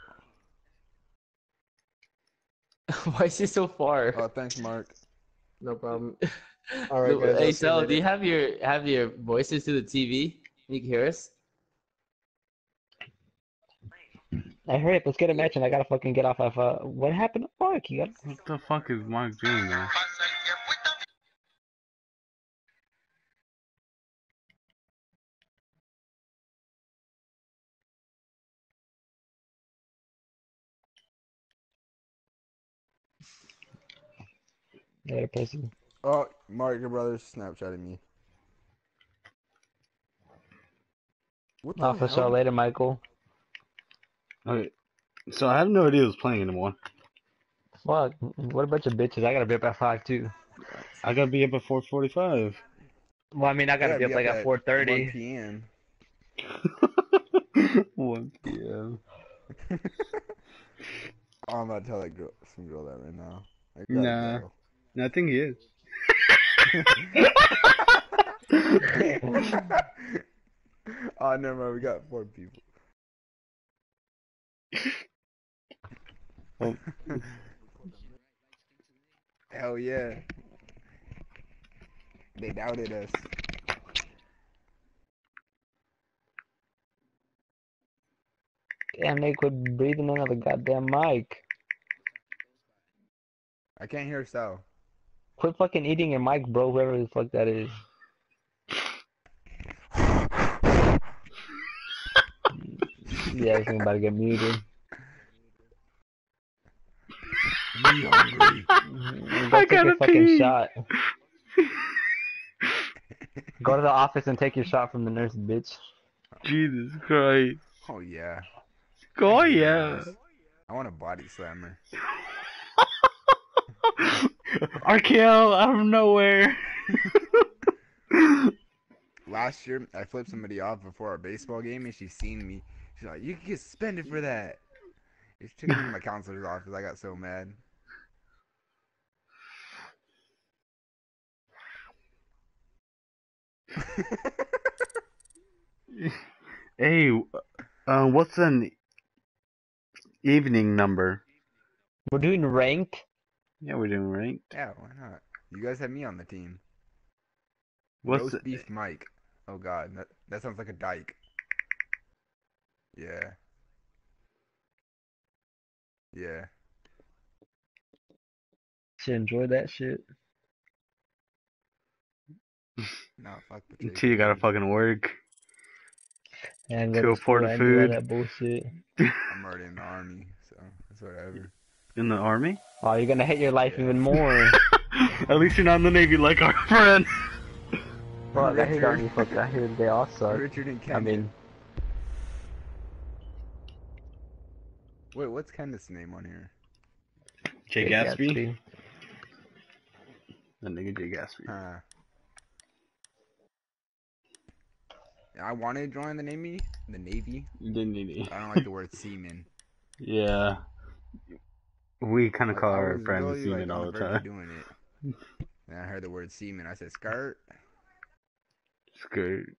Why is he so far? Oh, thanks, Mark. No problem. All right, guys. Hey, I'll see you Sal, do later. you have your voices to the TV? You can hear us? I heard it. Let's get a match, and I gotta fucking get off of. What happened to Mark? You got. What the fuck is Mark doing, man? Yeah, pussy. Oh, Mark, your brother's Snapchatting me. What the I'll for sure hell? later, Michael. Okay. So I have no idea who's playing anymore. Fuck. What a bunch of bitches. I gotta be up at 5 too. I gotta be up at 4:45. Well, I mean, I I gotta gotta be be up up like at at 1 4:30. p.m. 1 p.m. Oh, I'm about to tell some girl that right now. I gotta Nah. go. Nothing is. Oh, never mind. We got 4 people. Oh. Hell yeah. They doubted us. Damn, they quit breathing into the goddamn mic. I can't hear Sal. Quit fucking eating your mic, bro. Whoever the fuck that is. Yeah, this thing about to get muted. Me hungry. Go I take your gotta fucking pee. shot. Go to the office and take your shot from the nurse, bitch. Jesus Christ. Oh yeah. Oh I hate a yeah. nurse. I want a body slammer. RKL out of nowhere. Last year, I flipped somebody off before our baseball game, and she seen me. She's like, "You can get suspended for that." She took me to my counselor's office. I got so mad. Hey, what's an evening number? We're doing ranked. Yeah, we're doing ranked. Yeah, why not? You guys have me on the team. What's Roast beef Mike. Oh god, that sounds like a dyke. Yeah. Yeah. Should enjoy that shit. No, fuck the T? You gotta dude. fucking work. And To go afford school and do all food. that bullshit. I'm already in the army, so it's whatever. In the army? Oh, you're gonna hate your life Yeah. even more. At least you're not in the Navy like our friend. Fuck, I hate Richard. army. Fuck, I hear they all suck. Richard and I Kenneth. mean, Wait, what's Kenneth's name on here? Jay Gatsby? The nigga Jay Gatsby. I wanted to join the Navy. The Navy. You didn't need it. I don't like the word seaman. Yeah. We kind of call I our was friends really, seamen on all the the verge of time. doing it. Then I heard the word seaman. I said, skirt. Skirt.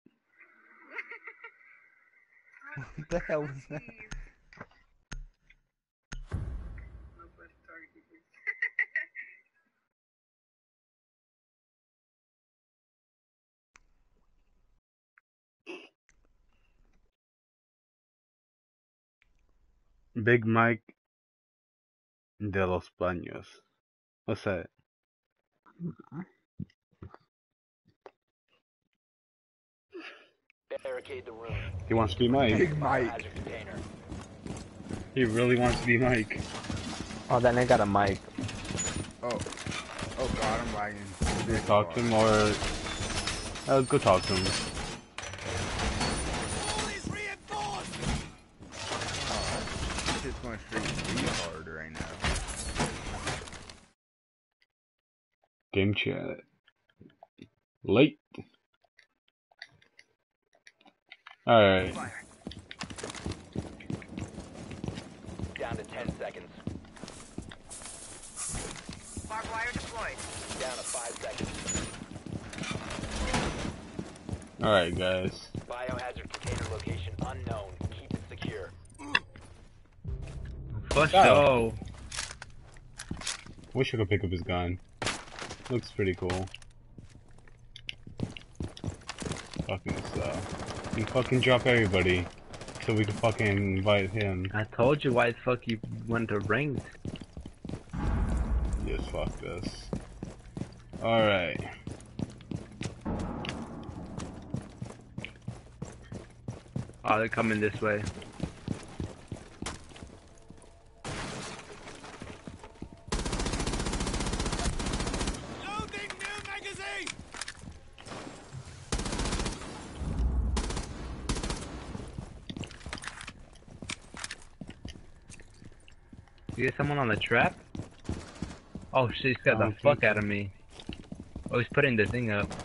What the hell was that? Big Mike de los Baños. What's that? Barricade the room. He wants to be Mike. Big Mike. Biohazard container. He really wants to be Mike. oh, that nigga got a mic. Oh. Oh god, I'm lagging. Talk to him or... go talk to him. It's just going straight retard right now. Game chat. Late. Alright. Down to 10 seconds. Barbed wire deployed. Down to 5 seconds. Alright, guys. Biohazard container location unknown. Keep it secure. For sure. Wish I could pick up his gun. Looks pretty cool. Fucking stuff. You fucking drop everybody. So we can fucking invite him. I told you why the fuck you went to ranked. Just fuck this. Alright. Oh, they're coming this way. You get someone on the trap? Oh shit, he scared the fuck out of me. Oh, he's putting the thing up.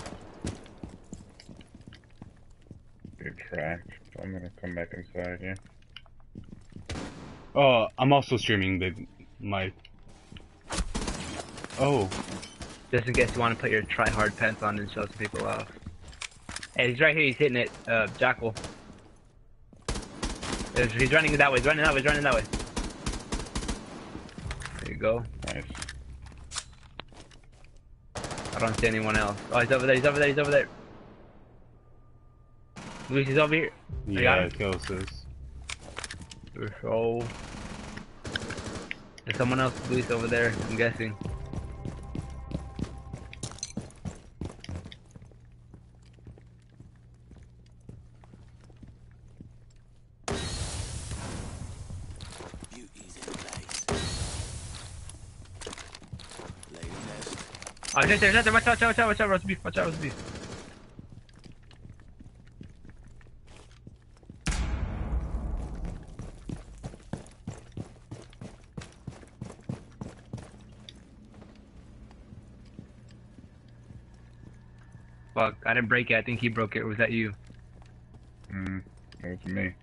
You're trapped. I'm gonna come back inside here. Oh, I'm also streaming Big Mike. Oh. Just in case you want to put your try-hard pants on and show some people off. Hey, he's right here, he's hitting it, Jackal. He's running that way, he's running that way, he's running that way. There you go. Nice. I don't see anyone else. Oh, he's over there, he's over there, he's over there. Luis, he's over here. Yeah, kills this. Oh. There's someone else, Luis, over there, I'm guessing. Oh, there's there, watch out, roast beef, watch out, roast beef. Fuck, I didn't break it, I think he broke it, or was that you? It was me.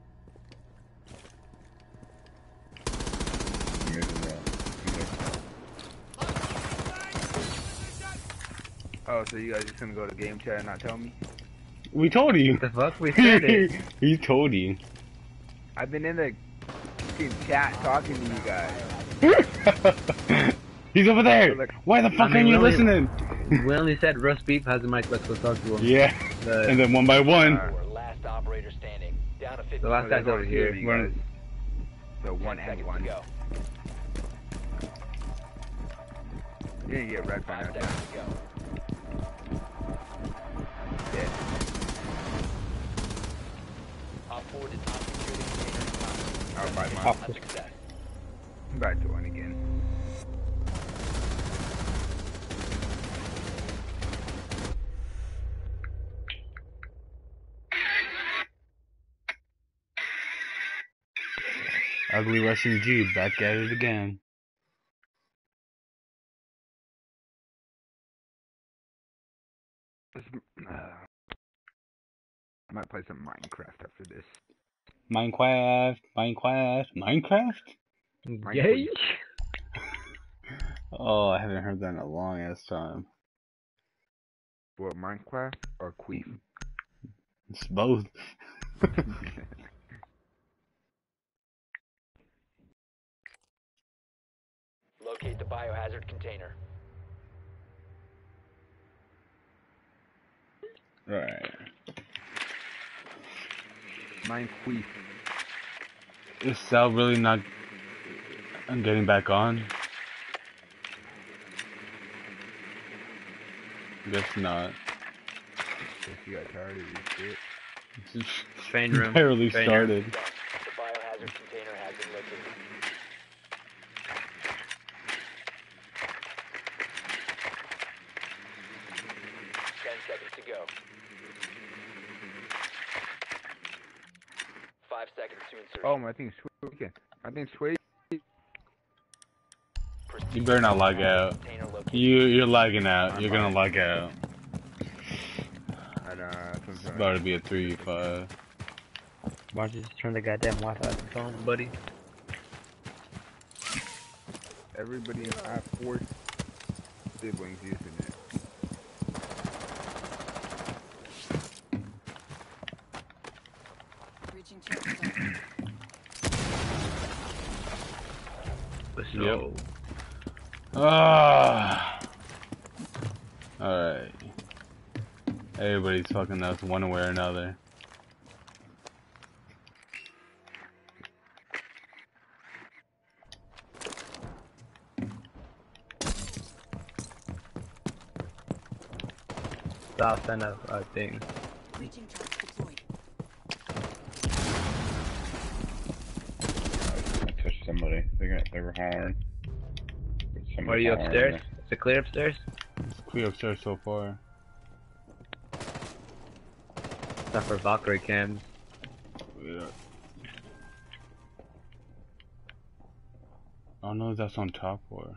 Oh, so you guys just gonna go to game chat and not tell me? We told you. The fuck? We said it. He told you. I've been in the fucking chat talking to you guys. He's over there. Why the fuck aren't you listening? We only said roast beef has a mic, let's go talk to him. Yeah. And then one by one. Last operator standing. Down to 50. The last guy's over here. So 1 and 1. Go. You didn't get red by now. 4 did not secure the container in time. I'll buy Mission mine. a success. I'm back to one again. Ugly Russian Jew back at it again. I might play some Minecraft after this. Minecraft. Yay! Oh, I haven't heard that in a long ass time. What, Minecraft or Queef? It's both. Locate the biohazard container. Right. Mine Queef. Is Sal really not getting back on? Guess not. Guess you got tired of your shit. Train room. Barely Train started. The biohazard container has been located. To go. 5 seconds to insertion. Oh, my thing's tweaking. My thing's tweaking. You better not lag out. You're lagging out. You're gonna lag out. It's about to be a 3v5. Why don't you just turn the goddamn Wi-Fi off your phone, buddy? Everybody in I have 4 siblings using it. So, Ah. Alright. Everybody's fucking us one way or another. south end of thing. I touched somebody. They were hollering. Are you upstairs? Is it clear upstairs? It's clear upstairs so far. Except for Valkyrie cams. Yeah. I don't know if that's on top or.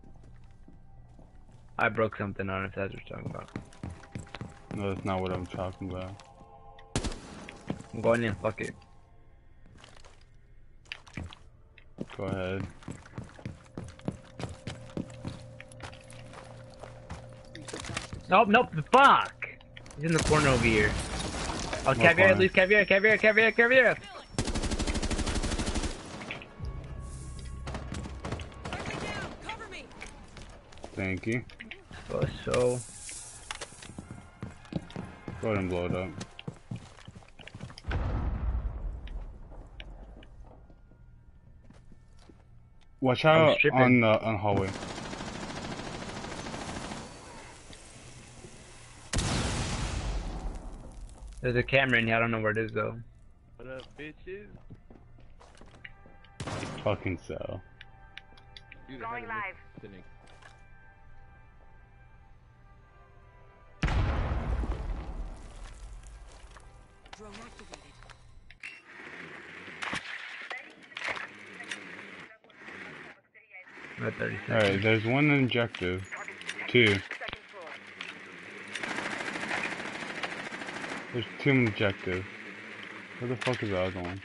I broke something. I don't know if that's what you're talking about. No, that's not what I'm talking about. I'm going in. Fuck it. Go ahead. Nope, nope, fuck! He's in the corner over here. Oh, caviar, lose caviar, caviar, caviar, caviar! Thank you. So. Go ahead and blow it up. Watch out on the hallway. There's a camera in here, I don't know where it is though. What up, bitches? Fucking so. Going live. Drone activated. Alright, there's one objective. 2. There's 2 objectives. Where the fuck is the other one?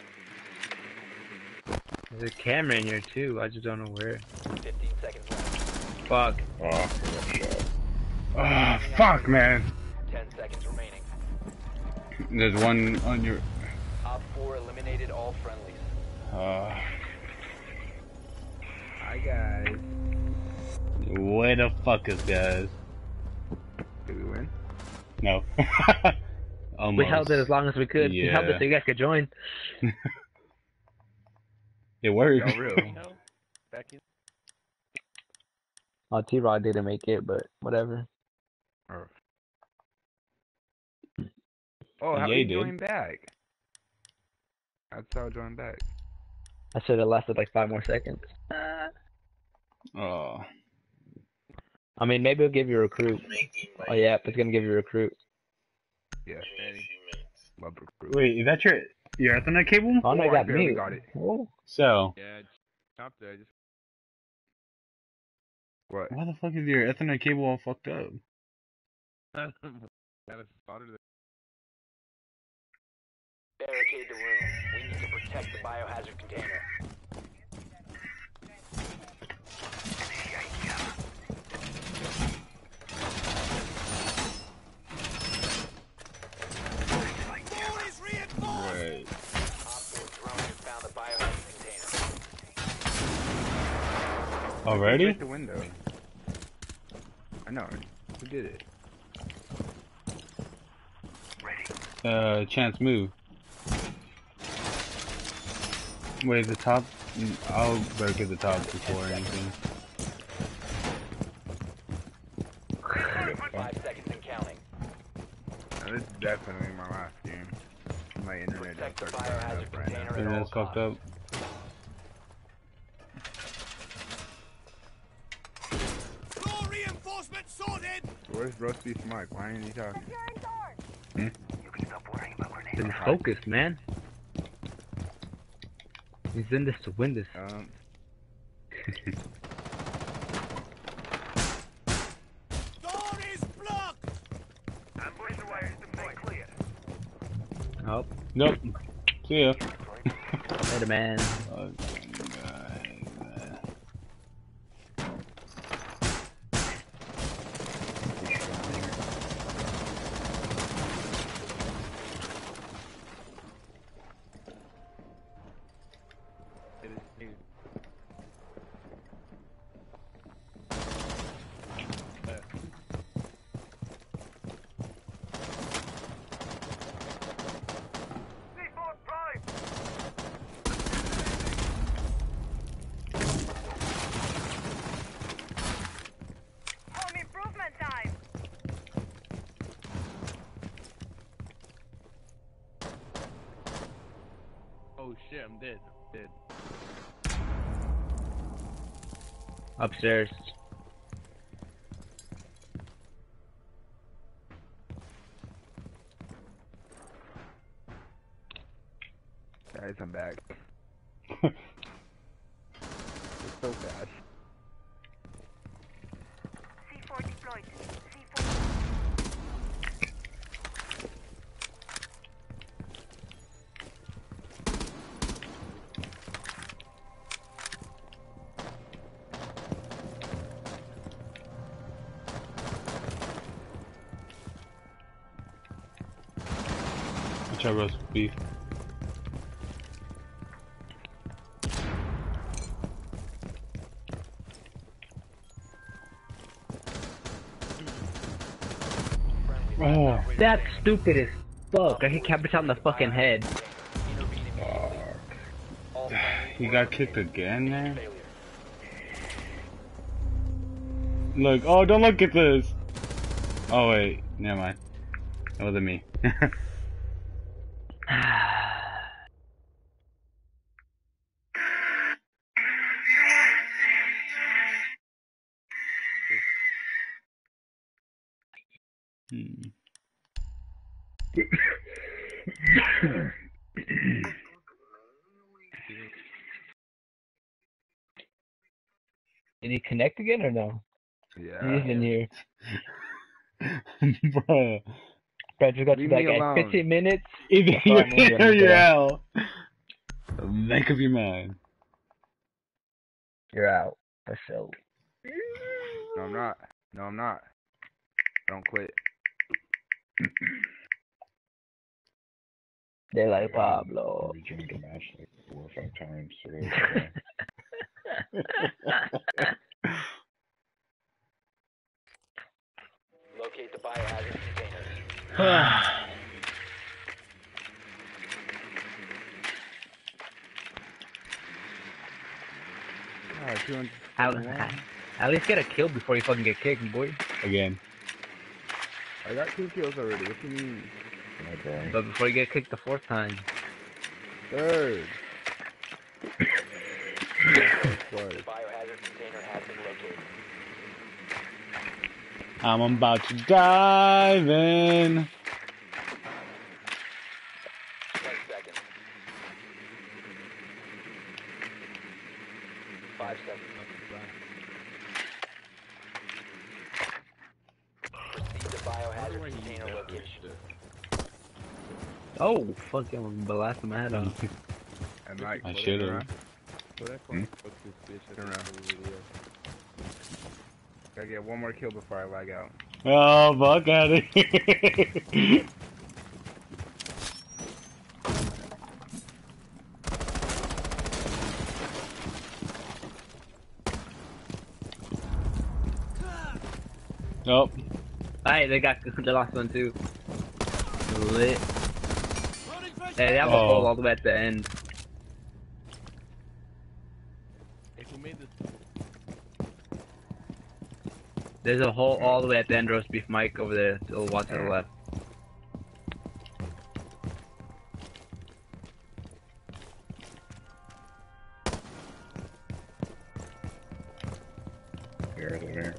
There's a camera in here too, I just don't know where. 15 seconds left. Fuck. Oh, shit. Ah, fuck, man. 10 seconds remaining. There's one on your. Op 4 eliminated all friendlies. Hi, guys. Where the fuck is guys? Did we win? No. Almost. We held it as long as we could. We held it so you guys could join. It worked. Oh, really? Back in. Oh, T-Rod didn't make it, but whatever. Oh, how Yeah, you did. join back? That's how I joined back. I should have lasted like 5 more seconds. Oh. I mean, maybe it'll give you a recruit. Oh yeah, it's gonna give you a recruit. Yeah. Love recruit. Wait, is that your Ethernet cable? Oh no, I I got barely mute. got it. Oh. So. Yeah, it's up there. Just... What? Why the fuck is your Ethernet cable all fucked up? Gotta solder the... Barricade the room. We need to protect the biohazard container. Right. Op 4 drone has found the biohazard container. Already? Break the window. I know. Who did it? Chance move. Wait, the top? I'll break at the top before anything. 5 seconds and counting. Now, this is definitely my last game. My internet Protect the just starts fucking biohazard up right now. container at all Internet's fucked up. Floor reinforcement sorted. Where's Roast Beef Mike? Why ain't he talking? Hmm? He's focused, man. He's in this to win this. Door is blocked. Ambush the wires to make clear. Oh. Nope. See ya. Later, man. Oh, Home improvement time. Oh shit, I'm dead. Dead. Upstairs. Guys, I'm back. It's so fast. C4 deployed. C4. Watch out, roast beef. Oh, That's stupid as fuck. I hit Cabbage on the fucking head. he got kicked again there? Look, oh, don't look at this! Oh, wait, never mind. That wasn't me. Did he connect again or no? Yeah. He's in here. Bruh. Bro, just got you Leave back me at alone. 15 minutes. Either That's all I need you're him in or to you're do. out. Make up your mind. You're out. For sure. No, I'm not. No, I'm not. Don't quit. They're like Pablo. Rejoined the match like 4 or 5 times. So Locate the biohazard container. At least get a kill before you fucking get kicked, boy. Again. I got 2 kills already. What do you mean? But before you get kicked the 4th time. Third. The biohazard container has been located. I'm about to dive in. 10 seconds. 5 seconds. Proceed to biohazard container location. Oh, fuck, I'm blasting my head off. At night. I should've. Turn around. Gotta get one more kill before I lag out. Oh, fuck out of here. Nope. Alright, they got the last one too. Lit. Hey, they have a hole all the way at the end. There's a hole all the way at the end, roast beef Mike over there. So watch to the left. Here, over here.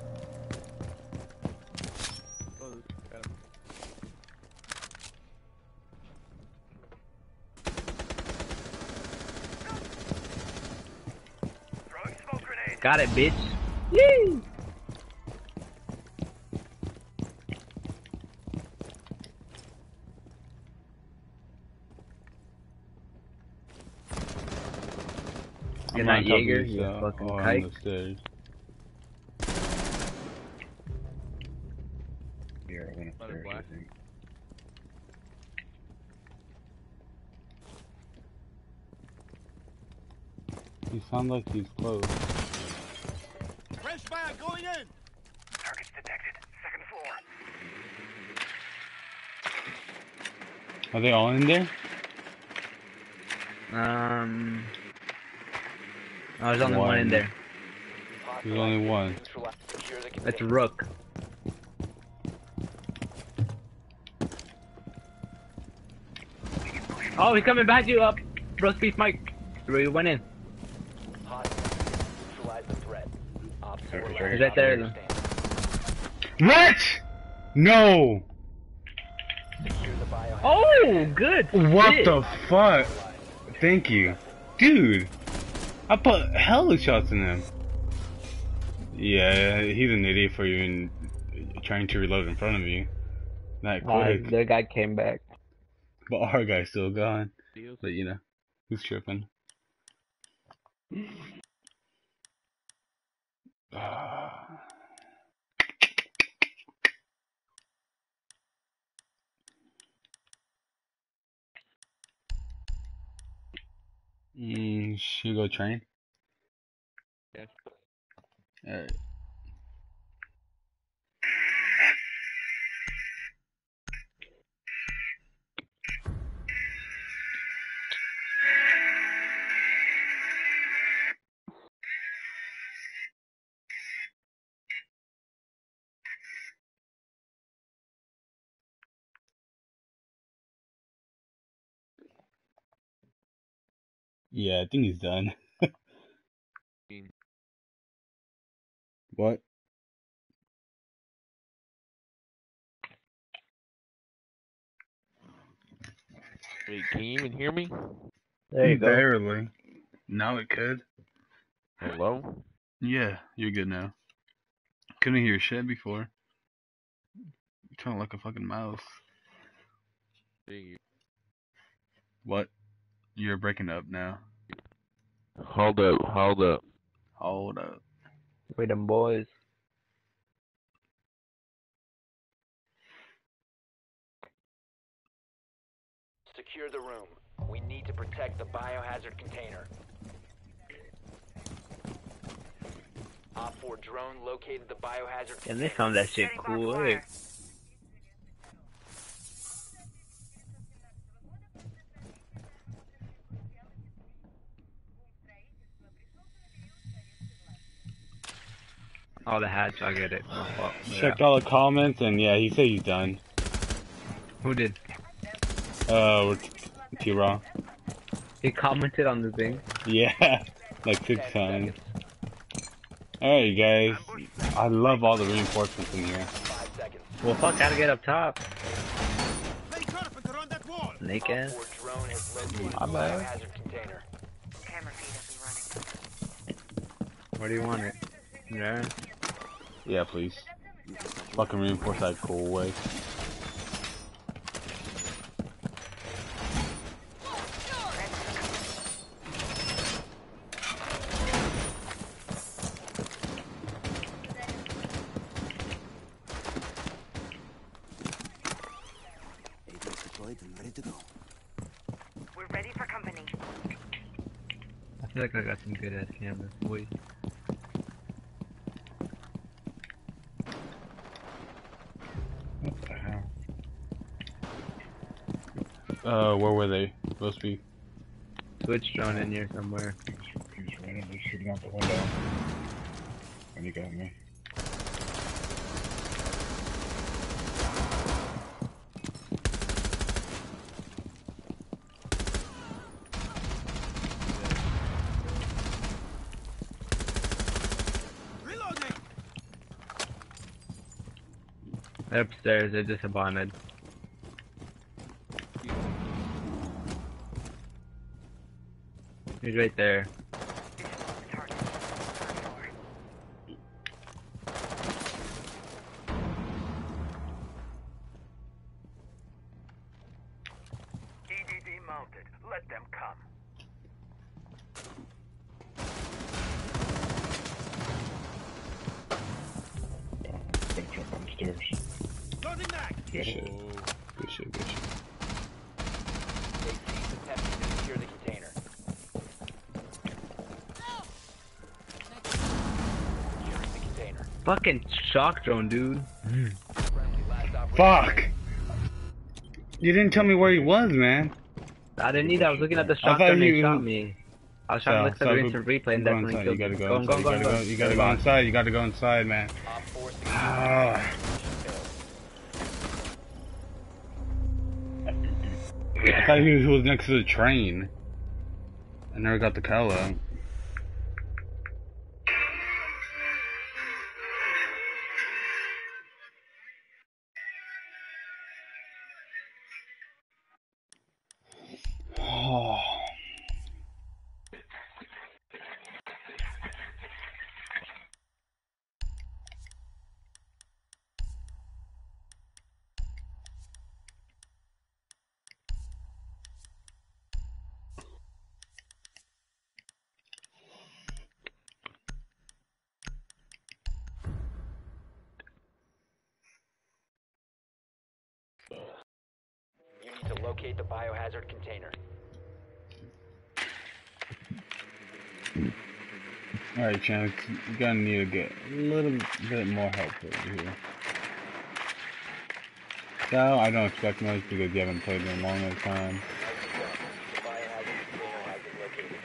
Got it, bitch. Yee! Good night, Jaeger. You fucking kike. Here, I went upstairs, I think. He sounds like he's close. Fresh fire going in. Targets detected. Second floor. Are they all in there? Oh, there's only one in there. There's only one. That's Rook. Oh, he's coming back you up. Roast beef Mike. We went in. He's right there. What? No! Oh, good. What shit. the fuck? Thank you. Dude! I put hella shots in him. Yeah, he's an idiot for even trying to reload in front of you. That quick. Their guy came back. But our guy's still gone. But you know, who's tripping? Should we go train? Yes. Alright. Yeah, I think he's done. What? Wait, can you even hear me? There you go. Barely. Now it could. Hello? Yeah, you're good now. Couldn't hear shit before. You're trying like a fucking mouse. What? You're breaking up now. Hold up, hold up. Hold up. We them boys. Secure the room. We need to protect the biohazard container. Op 4 drone located the biohazard And they found that shit cool. Hey. Oh, the hatch, I get it. Oh, well, Checked all the comments and yeah, he said he's done. Who did? T-Raw. He commented on the thing. Yeah, like 6 times. Alright, guys. I love all the reinforcements in here. Well, fuck, gotta get up top. Lay carpenter on that wall. Naked. My bad. Where do you want it? There. Yeah, please. Fucking reinforce that cool way. We're ready for company. I feel like I got some good ass cameras. Wait. What the hell? Where were they? Supposed to be? Twitch drone in here somewhere. He's randomly shooting out the window. And he got me. Reloading. They're upstairs, they're just abandoned. He's right there. EDD mounted. Let them come. Gonna jump on the stairs. Loading mag. Good shit. Good shit, good shit. They cease attempting to secure the container. Securing the container. Fucking shock drone, dude. Friendly last operator. Fuck! You didn't tell me where he was, man. I didn't either, I was looking at the I shock thought drone and you- he shot me. I was trying to look at the instant replay and go definitely inside. killed You gotta me. go inside. You gotta go inside. You gotta go inside, man. Op 4 Ah. I thought he was next to the train. I never got the call out. Oh. You need to locate the biohazard container. Alright, Chance, you're gonna need to get a little bit more help over here. So, I don't expect much because you haven't played in a long enough time. The biohazard container has been located.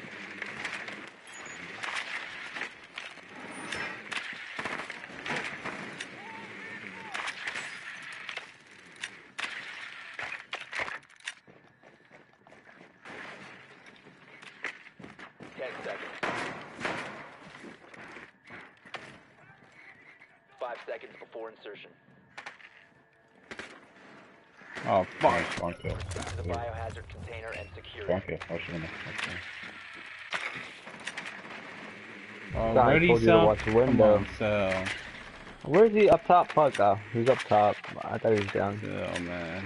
Seconds before insertion. Oh, fuck. Nice, spawn kill. To the biohazard container and secure Spawn it. kill. I'll shoot him. Already, told you to Sal? watch the window. Come on, Sal. Where's he up top, Puck? Oh, he's up top. I thought he was down. Sal, man.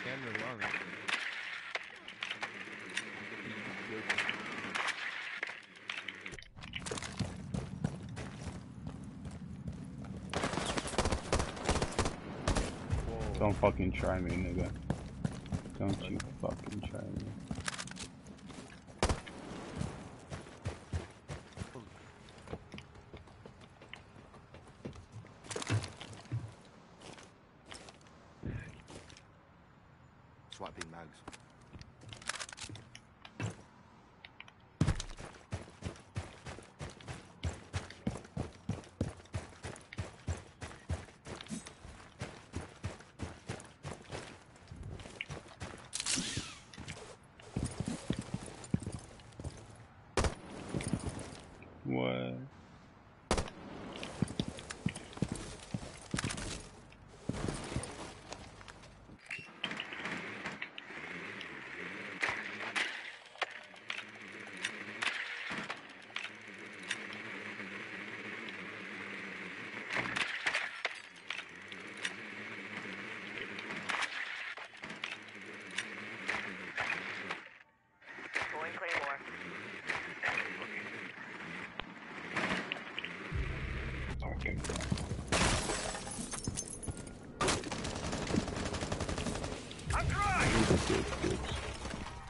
Don't fucking try me, nigga. Don't you fucking try me. Swapping mags.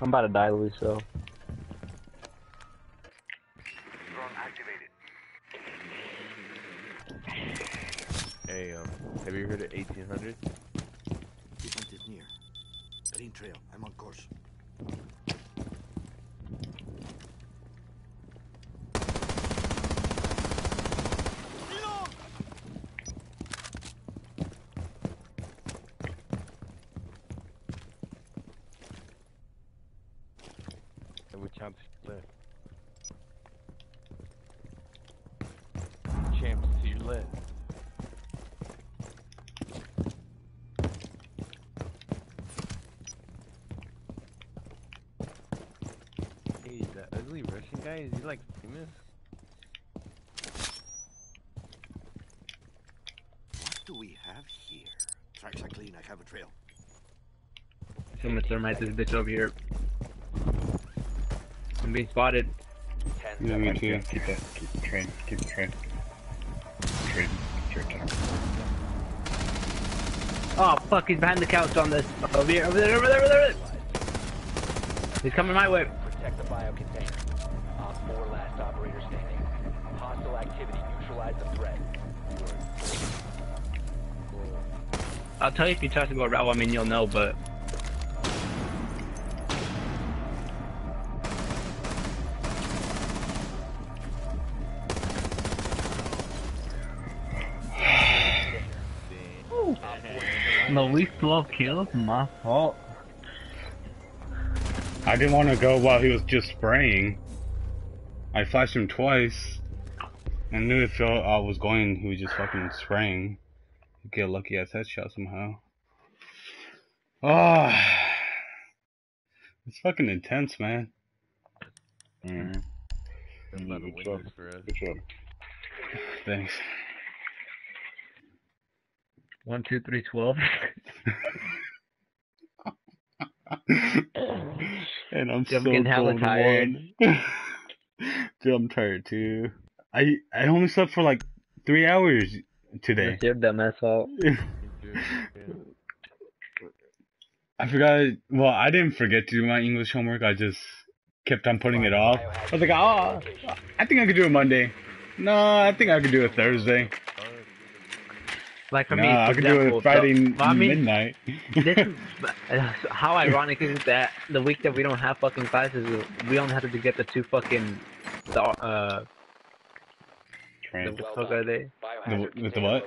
I'm about to die, Luis, so. Drone activated. Hey, have you heard of 1800? The hunt is near. Green trail. I'm on course. And which champs left? Champs to your left. Hey, that ugly Russian guy, is he like famous? What do we have here? Tracks are clean. I have a trail. I'm gonna thermite this bitch over here. I'm being spotted. 10 Yeah, me seconds. too. Keep that. Keep the train. Keep the train. Train. Train. Oh fuck, he's behind the couch on this. Over here, over there, over there, over there. He's coming my way. Protect the bio container. Op 4 last operator standing. Hostile activity. Neutralize the threat. I'll tell you if you try to go around, I mean you'll know, but the least 12 kills, my fault. I didn't want to go while he was just spraying. I flashed him twice. I knew if I was going, he was just fucking spraying. Get a lucky ass headshot somehow. Ah, it's fucking intense, man. Mm-hmm. There's a lot of Good job. windows for us. Good job. Thanks. 1, 2, 3, 12. And I'm Dude, I'm so getting hella cold tired. one. Dude, I'm tired too. I only slept for like 3 hours today. It's your dumbass fault. I forgot. Well, I didn't forget to do my English homework. I just kept on putting it off. I was like, oh, I think I could do it Monday. No, I think I could do it Thursday. Like for No, me, for I could do example, it Friday well, I mean, midnight. This is, how ironic is it that the week that we don't have fucking classes, we only have to get the two fucking, the fuck are they? With the what?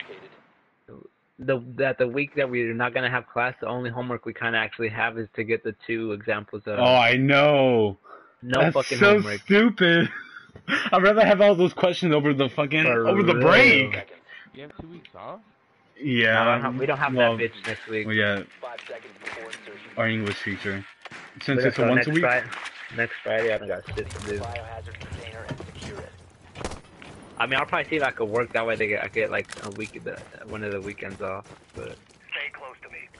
The week that we're not gonna have class, the only homework we kind of actually have is to get the two examples of. Oh, I know. No That's fucking so homework. stupid. I'd rather have all those questions over the fucking over the real. break. You have 2 weeks off? Yeah. No, we don't have well, that bitch next week. Well, yeah, 5 seconds before insertion. our English teacher. Since But it's a so once a week. Next Friday, I don't got shit to do. Biohazard container and secure it. I mean, I'll probably see if I could work that way. I get like a week, one of the weekends off. But Stay close to me.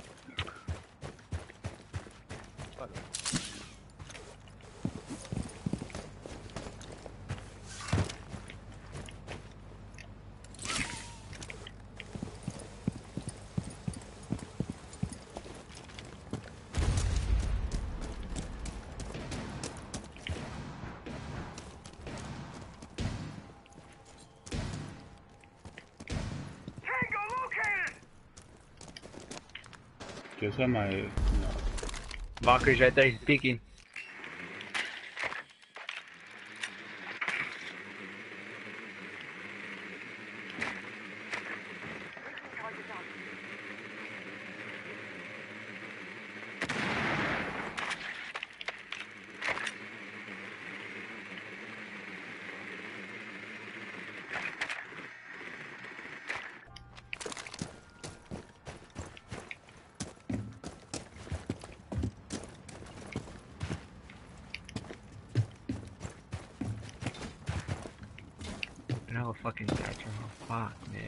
Guess I might. No. Valkyrie's right there. He's peeking. No fucking catcher. Oh fuck, man.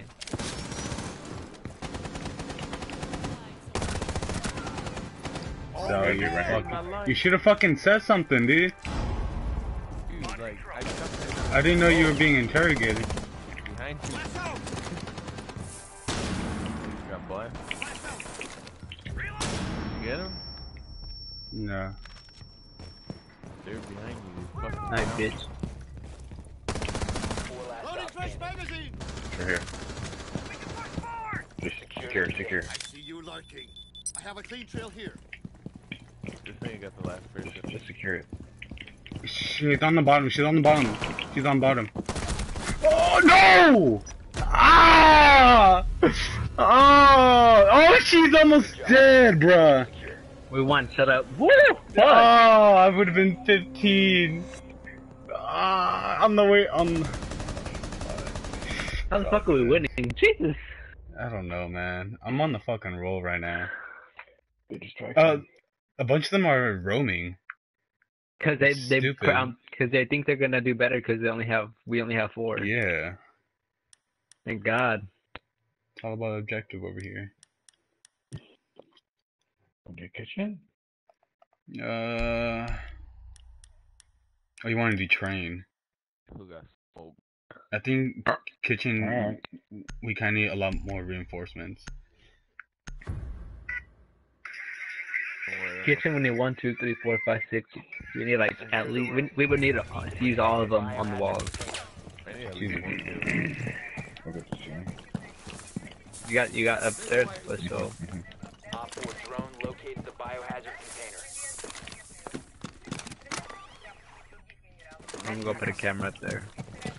So Oh, you you're right. fucking, you should have fucking said something, dude. Dude, like, I didn't know you were being interrogated. behind you. Got blood. You get him? No. They're behind you. Fucking Nice, bitch. Loading fresh magazine. Right here. Just secure, secure. I see you lurking. I have a clean trail here. This thing got the last person. Just secure it. She's on the bottom. She's on the bottom. She's on bottom. Oh no! Ah! Oh, she's almost dead, bruh. We won. Shut up. Woo! Oh, I would have been 15. On the way. How the fuck are we winning? Jesus. I don't know, man. I'm on the fucking roll right now. Good distraction. A bunch of them are roaming. Cause they think they're gonna do better because we only have 4. Yeah. Thank God. It's all about objective over here. Okay, kitchen? Oh, you want to do train? Who got smoked? I think kitchen, we kind of need a lot more reinforcements. Kitchen, we need 1, 2, 3, 4, 5, 6. We need like at least we would need to use all of them on the walls. You got upstairs. Let's go. Op 4 drone located the biohazard container. I'm gonna go put a camera up there.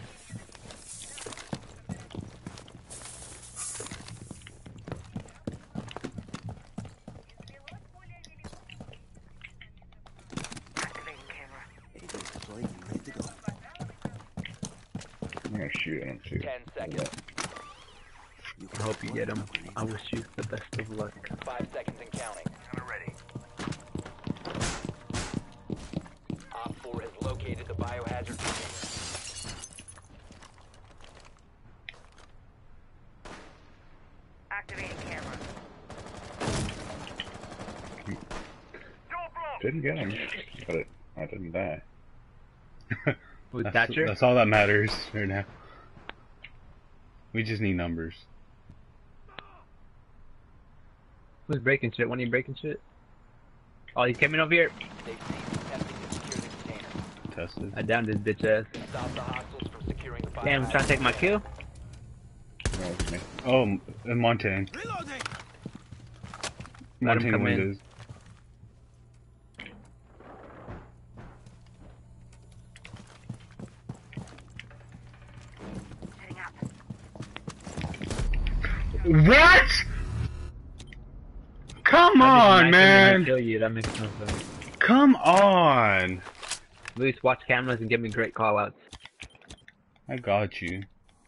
I'm gonna shoot him too. 10 seconds. I hope you get him. I wish you the best of luck. 5 seconds and counting. Ready. Op 4 has located the biohazard container. Activating camera. Didn't get him, but I didn't die. That's all that matters right now. We just need numbers. Who's breaking shit? One of you breaking shit? Oh, he's coming over here. Tested. I downed his bitch ass. Stop the hostiles from securing the Damn, I'm trying to take my kill. Oh, Montaigne. Montaigne windows. What? Come on, man! Kill you. That makes no sense. Come on! Luis, watch cameras and give me great callouts. I got you.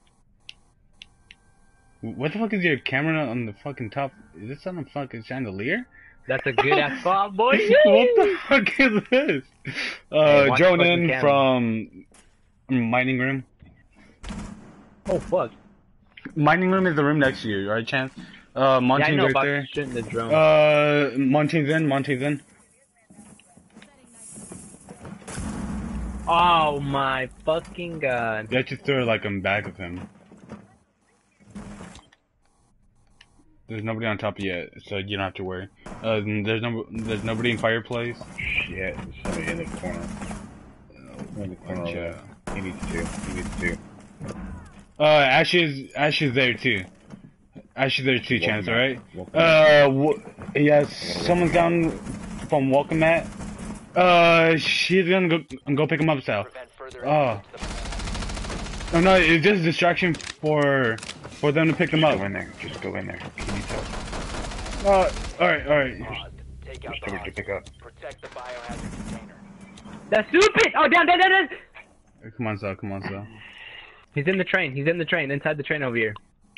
What the fuck is your camera on the fucking top? Is this on a fucking chandelier? That's a good ass call, boy. What the fuck is this? Hey, drone in from mining room. Oh fuck. Mining room is the room next to you, right, Chance? Montaigne's yeah, I know right there. shooting the drone. Montaigne's in. Oh my fucking god. You have to throw like in back of him. There's nobody on top yet, so you don't have to worry. There's nobody in fireplace. Shit, there's somebody in the corner. In the corner over there. He needs two. Ash is there too. Ash is there too, Chance, alright? Yes, someone's down from Welcome Mat. She's gonna go pick him up, Sal. Oh. Oh no, it's just a distraction for them to pick him up. Go in there. Just go in there. He needs help. Alright. Just tell her to pick up. Protect the biohazard container. That's stupid! Oh, down! Come on, Sal. He's in the train, inside the train over here.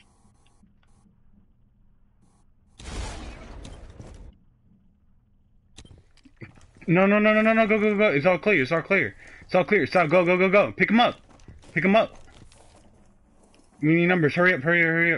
No, go. It's all clear. Sal, go. Pick him up. We need numbers. Hurry up.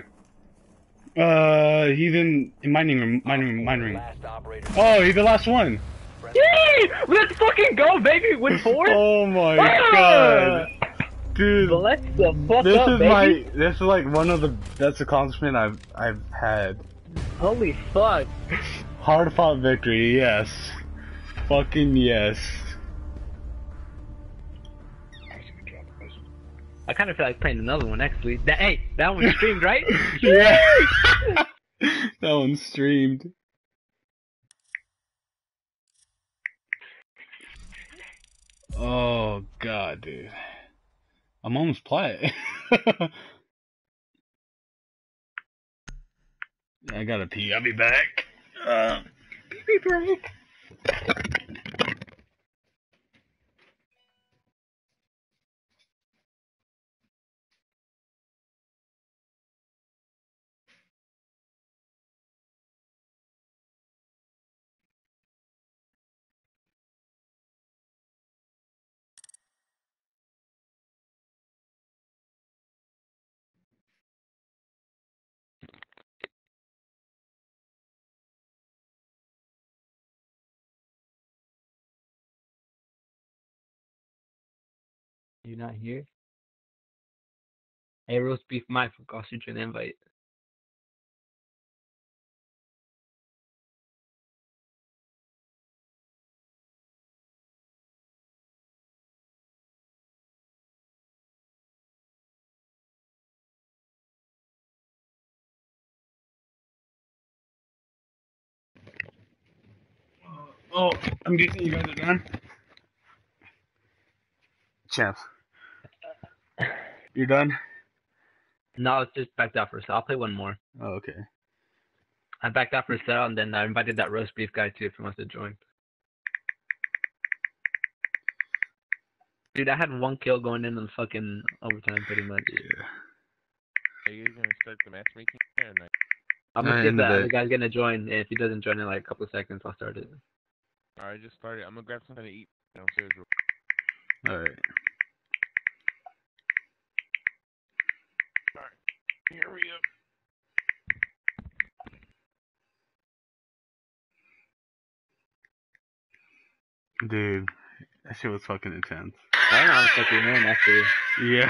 He's in mining room. Oh, he's the last one. Yay! Let's fucking go, baby! Win 4? Oh my god. Dude, let's the fuck up, baby. This is like one of the best accomplishments I've had. Holy fuck. Hard fought victory, yes. Fucking yes. I kind of feel like playing another one actually. That one streamed, right? Yeah. That one's streamed. Oh god, dude. I'm almost plat. I gotta pee. I'll be back. Pee break. You not here? Hey, roast beef, my fuck. I'll shoot you an invite. Oh, I'm guessing you guys are done. Champs, you're done? No, it's just backed out for a sale. I'll play one more. Oh, okay. I backed out for a sale, and then I invited that roast beef guy too if he wants to join. Dude, I had 1 kill going in the fucking overtime pretty much. Yeah. Are you guys gonna start the matchmaking or not? I'm gonna see if the other guy's gonna join, and if he doesn't join in like a couple of seconds, I'll start it. Alright, just start it. I'm gonna grab something to eat downstairs. Alright. Hurry up. Dude, that shit was fucking intense. I don't know how the fuck you win after. Yeah.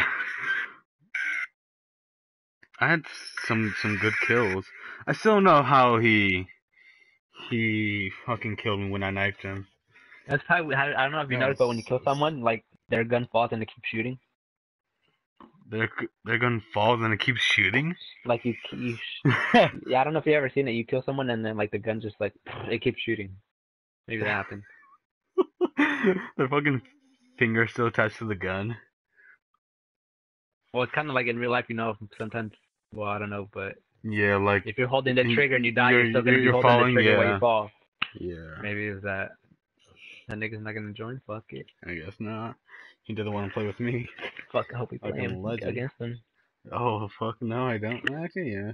I had some good kills. I still know how he fucking killed me when I knifed him. That's probably, I don't know if you noticed, but when you kill someone, like, their gun falls and they keep shooting. Their gun falls and it keeps shooting? Like, yeah, I don't know if you've ever seen it. You kill someone and then, like, the gun just, like, it keeps shooting. Maybe that happened. Their fucking finger's still attached to the gun. Well, it's kind of like in real life, you know, sometimes, well, I don't know, but yeah, like if you're holding the trigger and you die, you're still going to be holding falling, the trigger yeah. while you fall. Yeah. Maybe it's that. That nigga's not going to join? Fuck it. I guess not. He doesn't want to play with me. Fuck, I hope we play him against him. Oh, fuck, no, I don't. Actually, yeah.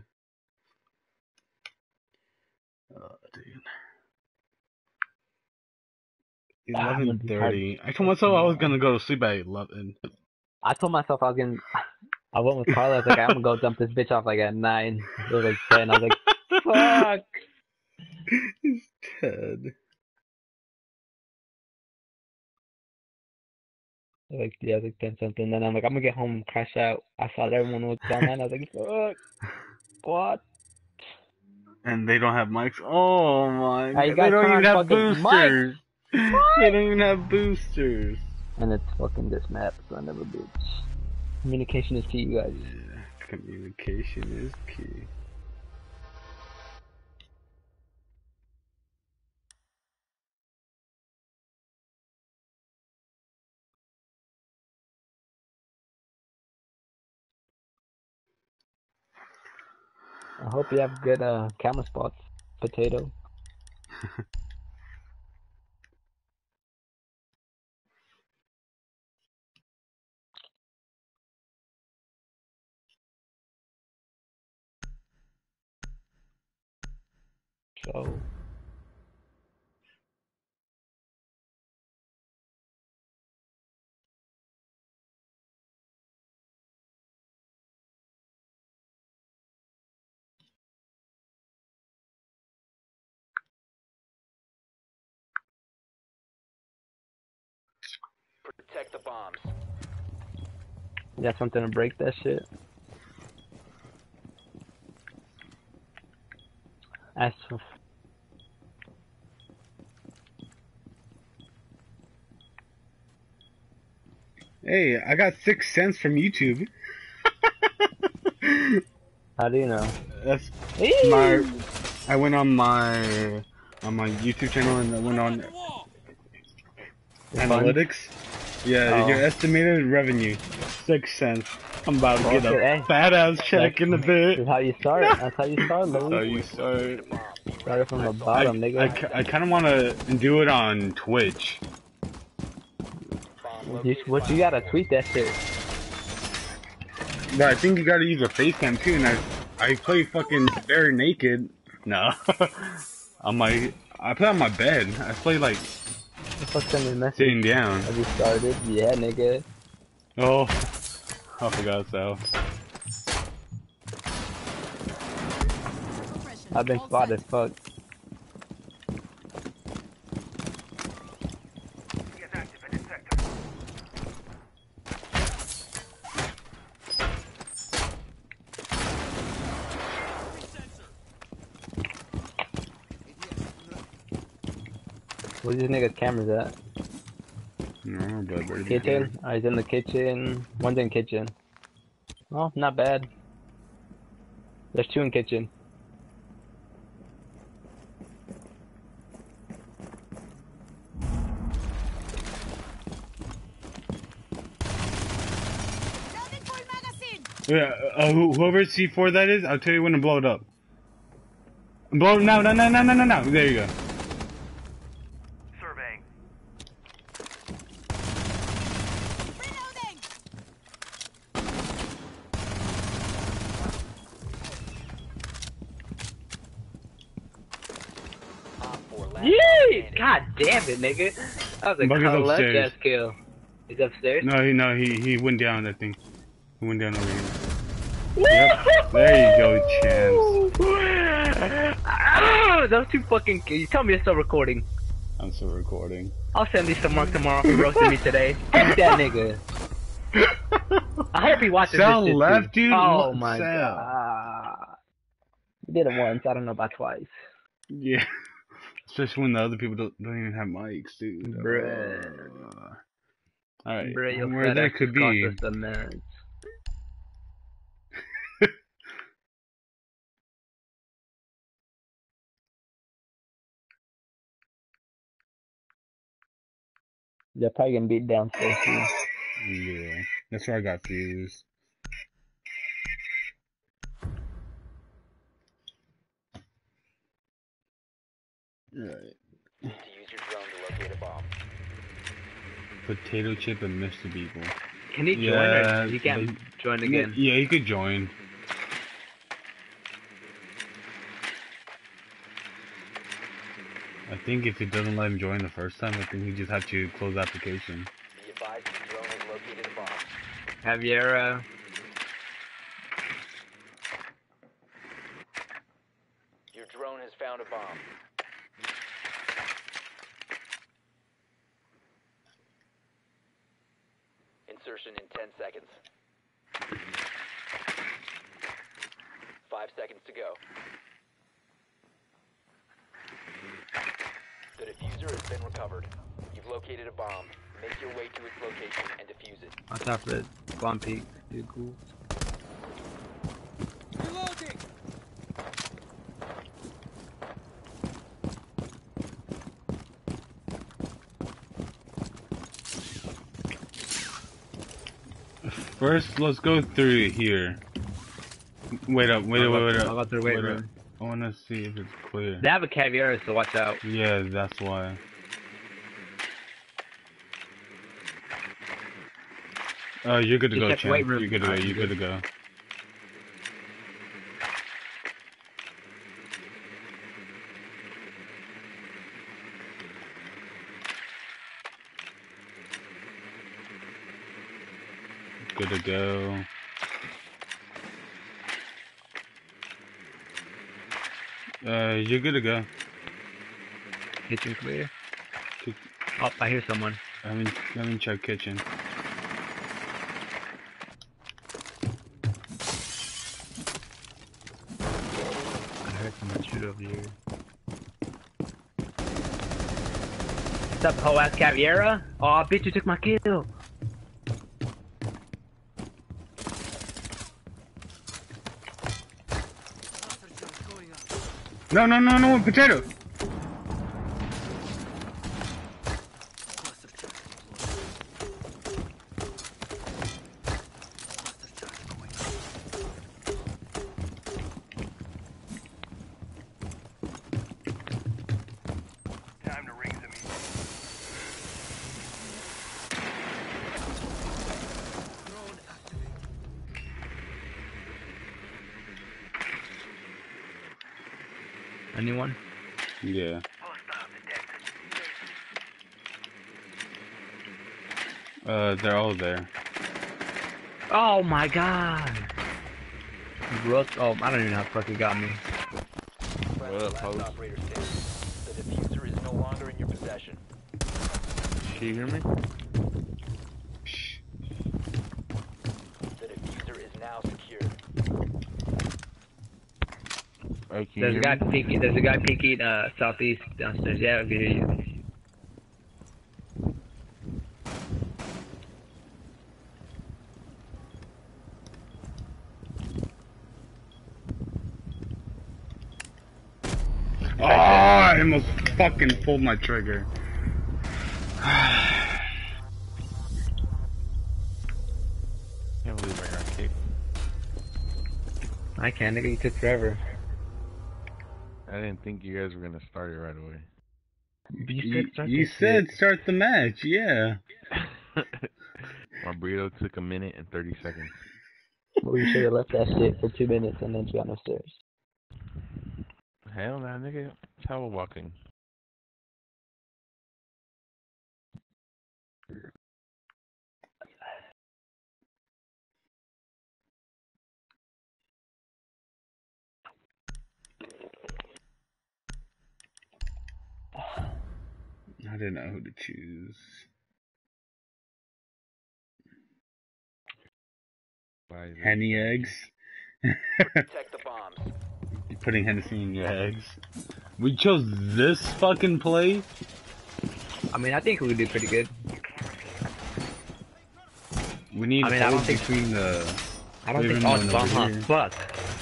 Oh, dude. 11:30. I told myself I was gonna go to sleep at 11. I told myself I went with Carla. I was like, I'm gonna go dump this bitch off like at 9. It was like 10. I was like, fuck. He's dead. Like, yeah, like 10 something. Then I'm like, I'm gonna get home and crash out. I saw that everyone was online. I was like, fuck. What? And they don't have mics. Oh my god. They don't even have boosters. They don't even have boosters. And it's fucking this map, son of a bitch. Communication is key, you guys. Yeah, communication is key. I hope you have good camera spots, potato. So. Protect the bombs. You got something to break that shit? As Hey, I got 6 cents from YouTube. How do you know? That's my. I went on my YouTube channel and I went on analytics. Yeah, your estimated revenue, 6 cents. I'm about to get a fat ass check in a bit. That's how you start. That's how you start, Louis. That's how you start. Started from the bottom, nigga. I kind of want to do it on Twitch. What you gotta tweet that shit. But I think you gotta use a face cam too, and I play fucking bare naked. No. I play on my bed. I play like sitting down. Have you started? Yeah, nigga. Oh, I forgot so. I've been spotted, fuck. Where's this nigga's cameras at? No, but kitchen? Oh, he's in the kitchen. One's in kitchen. Oh, not bad. There's 2 in kitchen. Yeah, whoever C4 that is, I'll tell you when to blow it up. Blow it now, no. There you go. Surveying. Yee! God damn it, nigga. That was a clutch ass kill. He's upstairs? No, he went down, I think. He went down over here. Yep. There you go, champs. Oh, those 2 fucking kills. You tell me you're still recording. I'm still recording. I'll send these to Mark tomorrow for roasting me today. Fuck that nigga. I hope he watches Sal this shit left, too. dude. Oh my god. You did it once, I don't know about twice. Yeah. Especially when the other people don't even have mics, dude. Bruh. Alright, Bruh, where that could be. They're probably gonna be downstairs too. Yeah, that's where I got fused. Right. To use your drone to locate a bomb. Potato chip and Mr. People. Can he join or he can't join again? Yeah, he could join. I think if it doesn't let him join the first time, I think he just have to close the application. Be advised the drone has located a bomb. Javier, Your drone has found a bomb. Insertion in 10 seconds. 5 seconds to go. The diffuser has been recovered. You've located a bomb. Make your way to its location and defuse it. on top of it, bomb peak, dude, cool. Reloading. First, let's go through here. Wait up. I'll go through wait room. I want to see if it's clear. They have a caviar, so watch out. Yeah, that's why. You're good to go, champ. You're good to go. You're good to go. Good to go. You're good to go. Kitchen clear. Oh, I hear someone. I haven't checked kitchen. I heard someone shoot over here. What's up, hoe ass Caviera? Oh, bitch, you took my kill. No, no, no, no, potato. Time to ring some Anyone? Yeah. They're all there. Oh my god! Rook, oh, I don't even know how the fuck he got me. What up, host? Operator standing. The diffuser is no longer in your possession. Can you hear me? The diffuser is now secured. Hey, can you There's a hear guy me? peeking. There's a guy peeking southeast downstairs. Yeah, I can hear you. Oh, I almost fucking pulled my trigger. Can't believe I got kicked. I can't. Nigga, you took forever. I didn't think you guys were gonna start it right away. You said start the match, yeah. My burrito took a minute and 30 seconds. Well, you should have left that shit for 2 minutes and then gone upstairs. Hell nah, nigga. Travel walking. I didn't know who to choose. Henny eggs. Protect the bombs. You're putting Hennessy in your eggs. We chose this fucking play. I mean, I think we did pretty good. We need. I mean, I don't think between the. I don't think. Oh, it's bomb, huh? Fuck.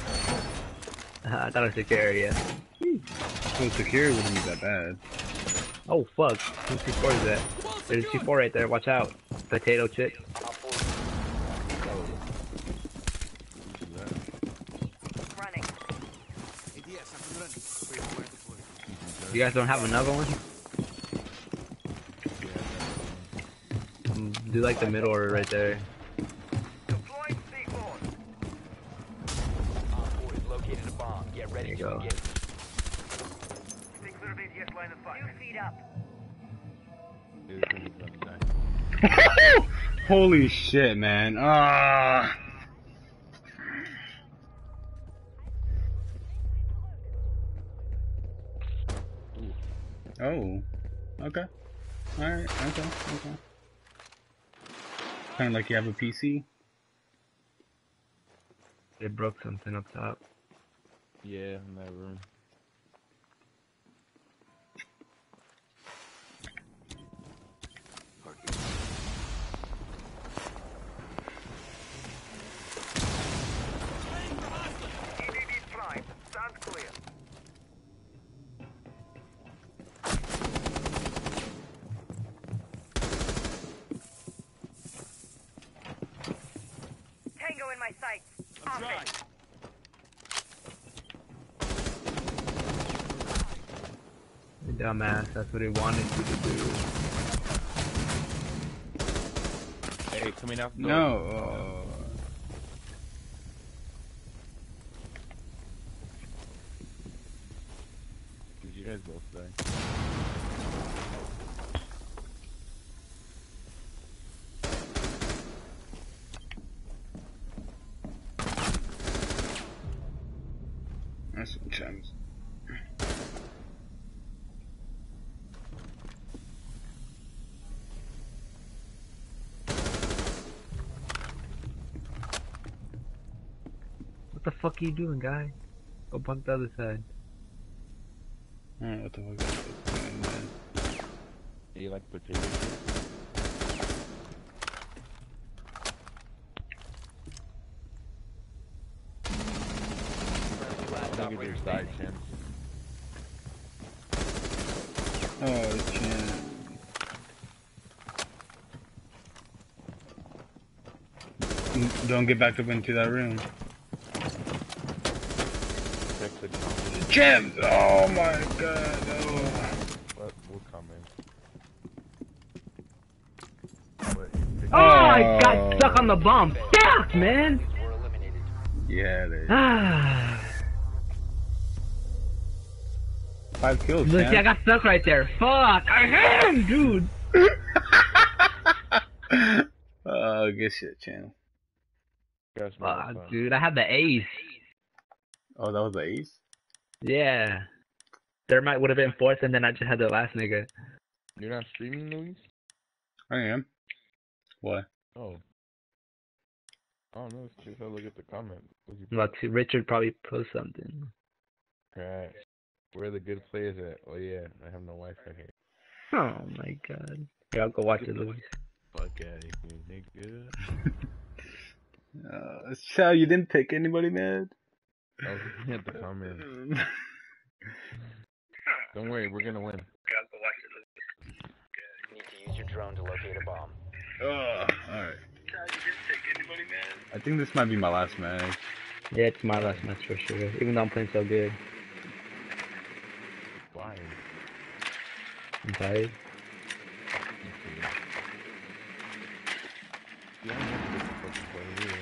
I thought it was secure area. So secure wouldn't be that bad. Oh fuck. Whose C4 is that? There's a C4 right there. Watch out. Potato chip. You guys don't have another one? Do like the middle or right there. Deploying C4. Op 4 is located a bomb. Get ready to engage. Stay clear of ADS line of fire. 2 feet up. Holy shit, man. Oh. Okay. Alright, okay. Kinda like you have a PC. They broke something up top. Yeah, in that room. EDD prime. Sounds clear. Tango in my sights. Off it. Dumbass, that's what he wanted you to do. Hey, coming out the door. No. Did you guys both die? That's some chance. What the fuck are you doing, guy? Go bunk the other side. Alright, what the fuck is this? Do you like potatoes? Look at your side, Chance. Oh, shit. Don't get back up into that room. Champ! Oh my god, no. We'll come in. Oh, I got stuck on the bomb. Fuck, man! Yeah, they. Ah. 5 kills, Look, I got stuck right there. Fuck! I hit him, dude! Oh, good shit, channel. Fuck, dude, I had the ace. Oh, that was the ace? Yeah. Thermite would have been fourth, and then I just had the last nigga. You're not streaming, Luis? I am. What? Oh. I don't know, it's just how I look at the comment. Well, Richard probably post something. Alright. Where are the good players at? Oh yeah, I have no Wi-Fi here. Oh my god. Yeah, I'll go watch it, Luis. Fuck out of here, nigga. So you didn't pick anybody, man? I was looking at the comments. Don't worry, we're gonna win. You need to use your drone to locate a bomb. Alright. I think this might be my last match. Yeah, it's my last match for sure. Even though I'm playing so good. Why? I'm tired. Yeah, I'm not gonna fucking play here.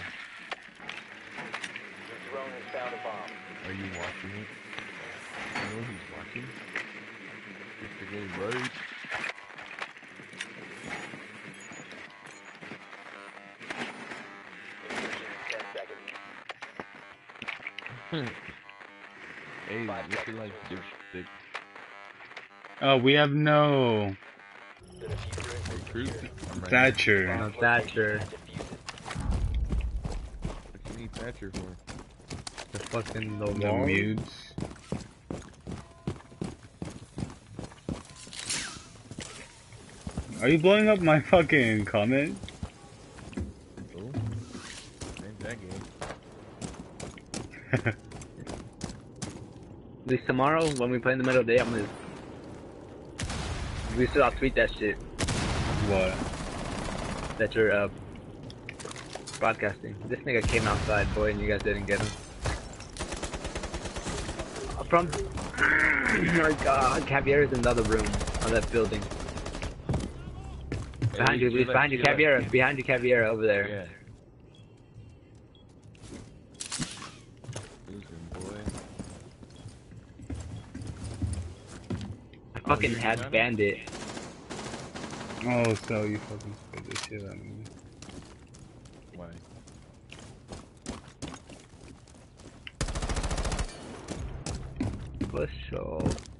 Your drone has found a bomb. Are you watching it? I know he's watching. It's the game right. Hey, look at like dipstick. Oh, we have no Recruit? Thatcher. No Thatcher. What you need Thatcher for? The fucking the The wall. mutes. Are you blowing up my fucking comment? Oh, ain't that game. At least tomorrow, when we play in the middle of the day, I'm gonna. We still, I'll tweet that shit. What? That you're, broadcasting. This nigga came outside, boy, and you guys didn't get him. From. Oh my god, Caviere's in the other room of that building. Behind you, Luis, behind you, Caviera. Behind you, Caviera, over there. Yeah. Losing, boy. I fucking had Bandit. Oh, so you fucking scared the shit out of me. Why? For sure.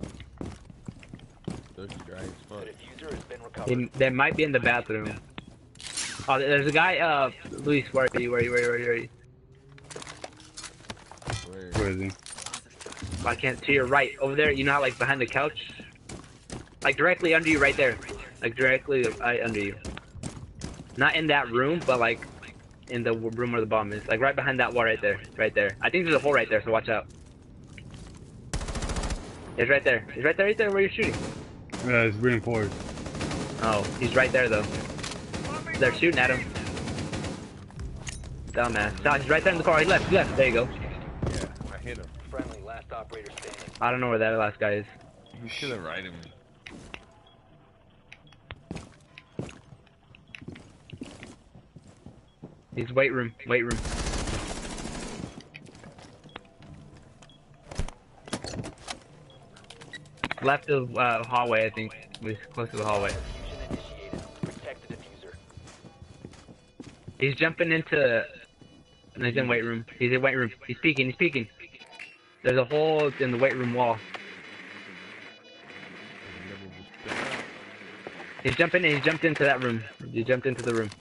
Those dry as fuck. The diffuser has been recovered. They might be in the bathroom. Oh, there's a guy, Luis, where are you? Where are you? Where is he? I can't, to your right, over there, you know how, like, behind the couch? Like, directly under you, right there. Like, directly under you. Not in that room, but, like, in the room where the bomb is. Like, right behind that wall right there. Right there. I think there's a hole right there, so watch out. It's right there. It's right there where you're shooting. It's reinforced. Oh, he's right there, though. They're shooting at him. Dumbass. No, he's right there in the car. He left. There you go. Yeah, I hit him. Friendly, last operator standing. I don't know where that last guy is. You should have righted me. He's weight room. Left of hallway, I think. He's close to the hallway. Protect the diffuser. He's jumping into. No, he's in weight room. He's in weight room. He's peeking. There's a hole in the weight room wall. He's jumping in. He jumped into that room. He jumped into the room.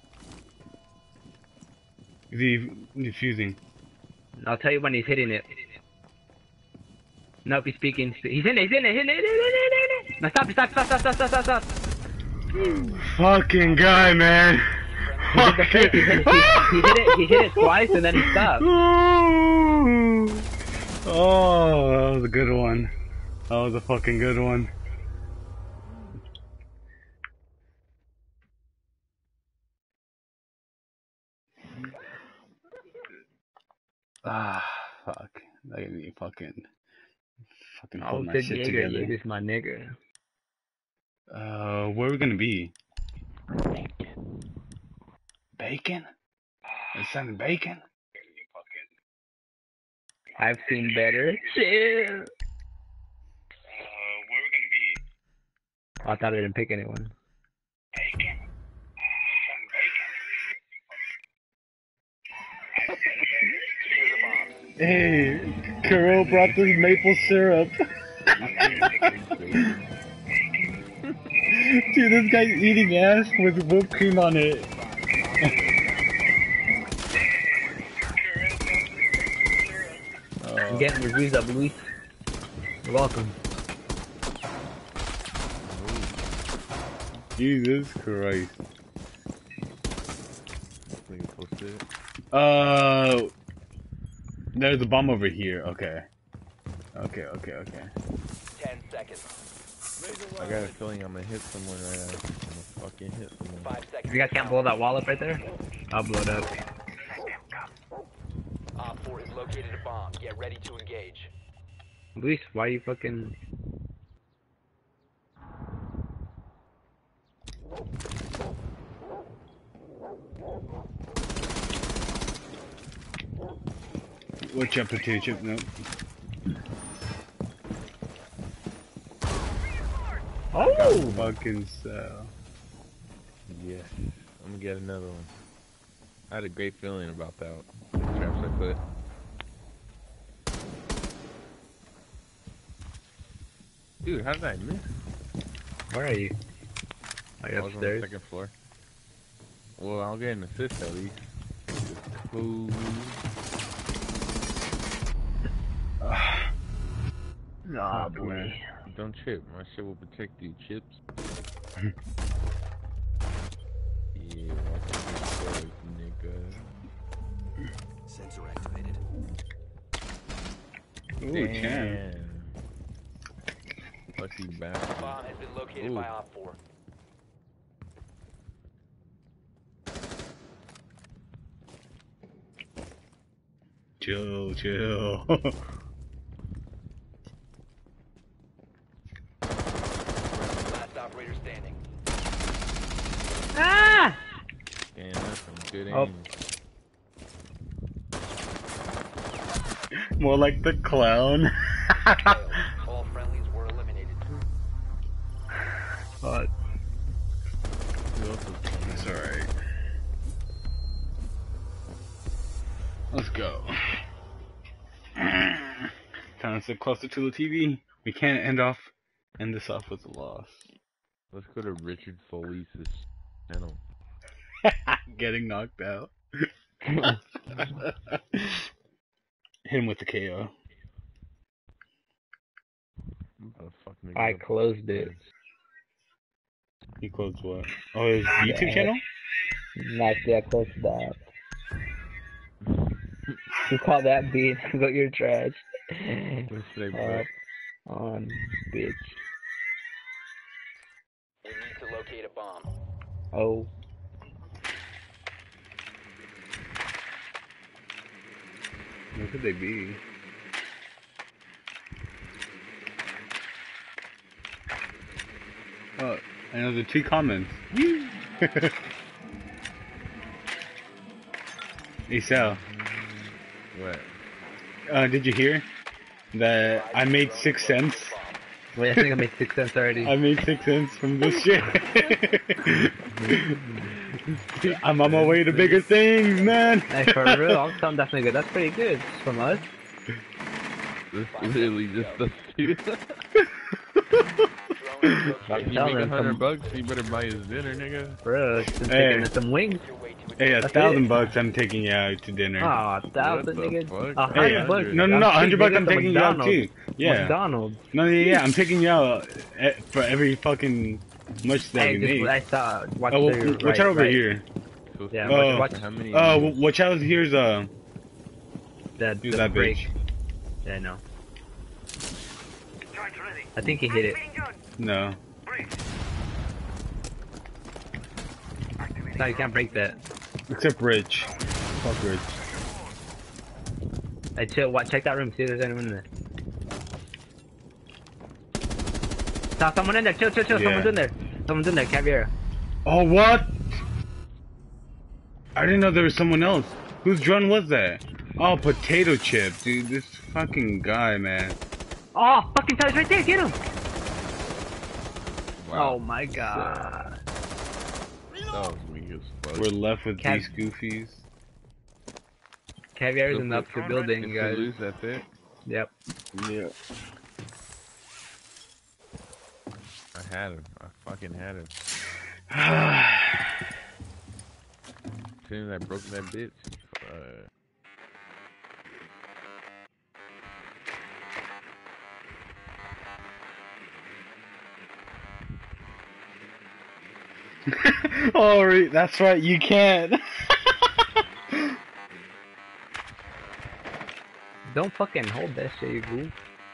Is he defusing? I'll tell you when he's hitting it. Nope, he's peeking. He's in it. Hit it. No, stop. Fucking guy, man. He did the fake. He hit it twice and then he stopped. Oh, that was a good one. That was a fucking good one. Ah, fuck. I need fucking Oh, put my good shit Jaeger, together. Jaeger's my nigga. Where are we gonna be? Bacon? It's selling bacon? I've seen better. Shit. Where are we gonna be? Oh, I thought I didn't pick anyone. Bacon? Hey, Kirill brought this maple syrup. Dude, this guy's eating ass with whipped cream on it. I'm getting reviews up, Luis. You're welcome. Jesus Christ. There's a bomb over here. Okay. Okay. 10 seconds. I got a feeling I'm gonna hit someone right now. I'm gonna fucking hit someone. 5 seconds. You guys can't blow that wall up right there? I'll blow it up. Op 4 has located a bomb. Get ready to engage. Luis, why you fucking... What chapter 2? Nope. Oh! Fucking so. Yes. I'm gonna get another one. I had a great feeling about that traps I put. Dude, how did I miss? Where are you? Are you I was on upstairs? the second floor. Well, I'll get an assist at least. Ooh. Nah, boy. Don't chip. My shit will protect you, chips. Yeah, watch this, nigga. Sensor activated. Ooh, champ. Lucky bastard. Bomb has been located by Op 4. Chill. Last operator standing. Ah! Damn, that's some good Oh. aim. More like the clown. All friendlies were eliminated. But it's alright. Let's go. Time to sit closer to the TV. We can't end this off with a loss. Let's go to Richard Foley's channel. Getting knocked out. Hit him with the KO. I closed it. He closed what? Oh, his YouTube channel? Nice, yeah, I closed that. You call that beat? Go, you're trash. Let's say, bro. On, bitch. We need to locate a bomb. Oh. Where could they be? Oh, I know the 2 comments. Hey Sal. What? Did you hear that I made 6 cents? Wait, I think I made 6 cents already. I made 6 cents from this shit. I'm on my way to bigger things, man. Hey, for real, I'm telling that nigga, that's pretty good from us. That's literally just the dude. If you make $100, you better buy his dinner, nigga. Bro, just taking some wings. Hey, $1,000 I'm taking you out to dinner. Oh, 1,000 niggas. Hey, $100. no, $100 I'm taking you out too. Yeah. McDonald's. No, yeah, I'm taking you out for every fucking much that we make. I saw. Watch watch out over here. Yeah, watch. Watch out here's that that break. bitch. Yeah, I know. I think he hit it. No. No, you can't break that. Except Rich. Fuck Rich. Hey, chill. Check that room. See if there's anyone in there. Saw someone in there. Chill. Yeah. Someone's in there. Someone's in there. Caviera. Oh, what? I didn't know there was someone else. Whose drone was that? Oh, potato chip, dude. This fucking guy, man. Oh, fucking Tyler's right there. Get him. Wow. Oh my god. That was weak as fuck. We're left with these goofies. Caviar's in the upper building, If guys. we lose, that's it. Yep. Yeah. I had him. I fucking had him. As soon as I broke that bitch, Oh, that's right, you can't. Don't fucking hold that shit, you goof.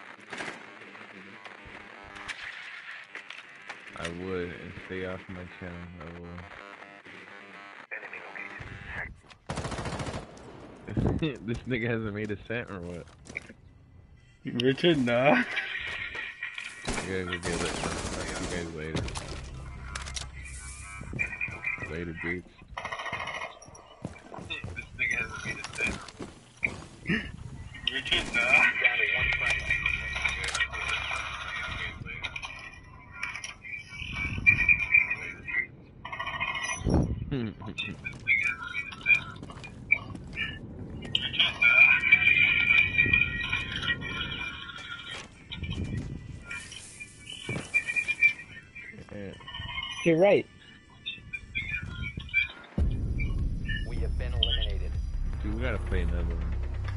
I would, and stay off my channel. I will. This nigga hasn't made a cent or what? Richard, nah. I gotta go get it. I'll see you guys later. Later, bitch. This nigga hasn't made a cent. Richard, nah. You're right. We have been eliminated. Dude, we gotta play another one.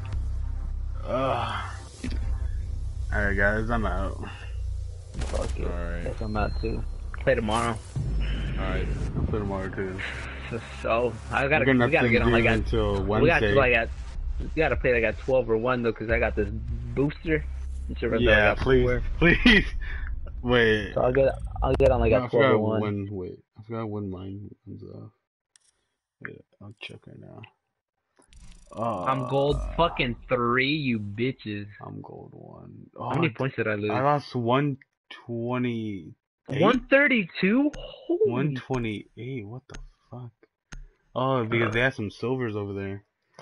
Alright, guys, I'm out. Fuck it. Alright. Guess I'm out too. Play tomorrow. Alright. I'll play tomorrow too. So I gotta, we gotta get on like at until Wednesday. We gotta like at, we gotta play like at 12 or 1 though, cause I got this booster. Yeah, please, please. Wait. So I'll get on like at 12 or 1. Wait, I forgot when mine comes off. Wait, I'll check right now. I'm gold fucking 3, you bitches. I'm gold 1. Oh, how many points did I lose? I lost 120. 132? 128. What the fuck? Oh, because they have some silvers over there.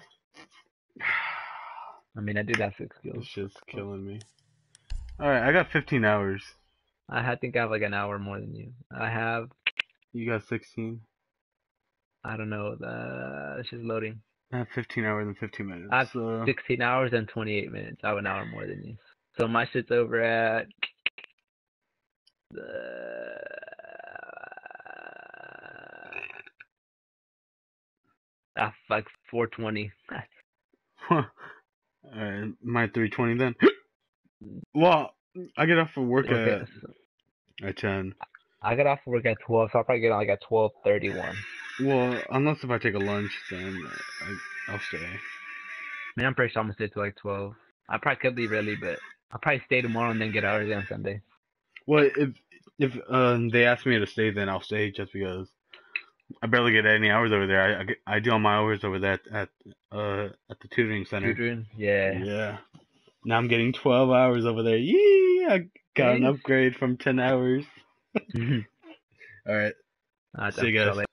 I mean, I do got 6 kills. This shit's killing me. Alright, I got 15 hours. I think I have like an hour more than you. I have. You got 16? I don't know. It's just loading. I have 15 hours and 15 minutes. I have 16 hours and 28 minutes. I have an hour more than you. So my shit's over at. Like 420. Alright, my 320 then. Well, I get off of work at 10. I get off of work at 12, so I'll probably get on like at 12:31. Well, unless if I take a lunch, then I'll stay. I mean, I'm pretty sure I'm gonna stay till like 12. I probably could leave early, but I'll probably stay tomorrow and then get out early on Sunday. Well, if they ask me to stay, then I'll stay just because I barely get any hours over there. I do all my hours over there at the tutoring center. Tutoring? Yeah. Yeah. Now I'm getting 12 hours over there. Yee! I got an upgrade from 10 hours. Alright. See you guys.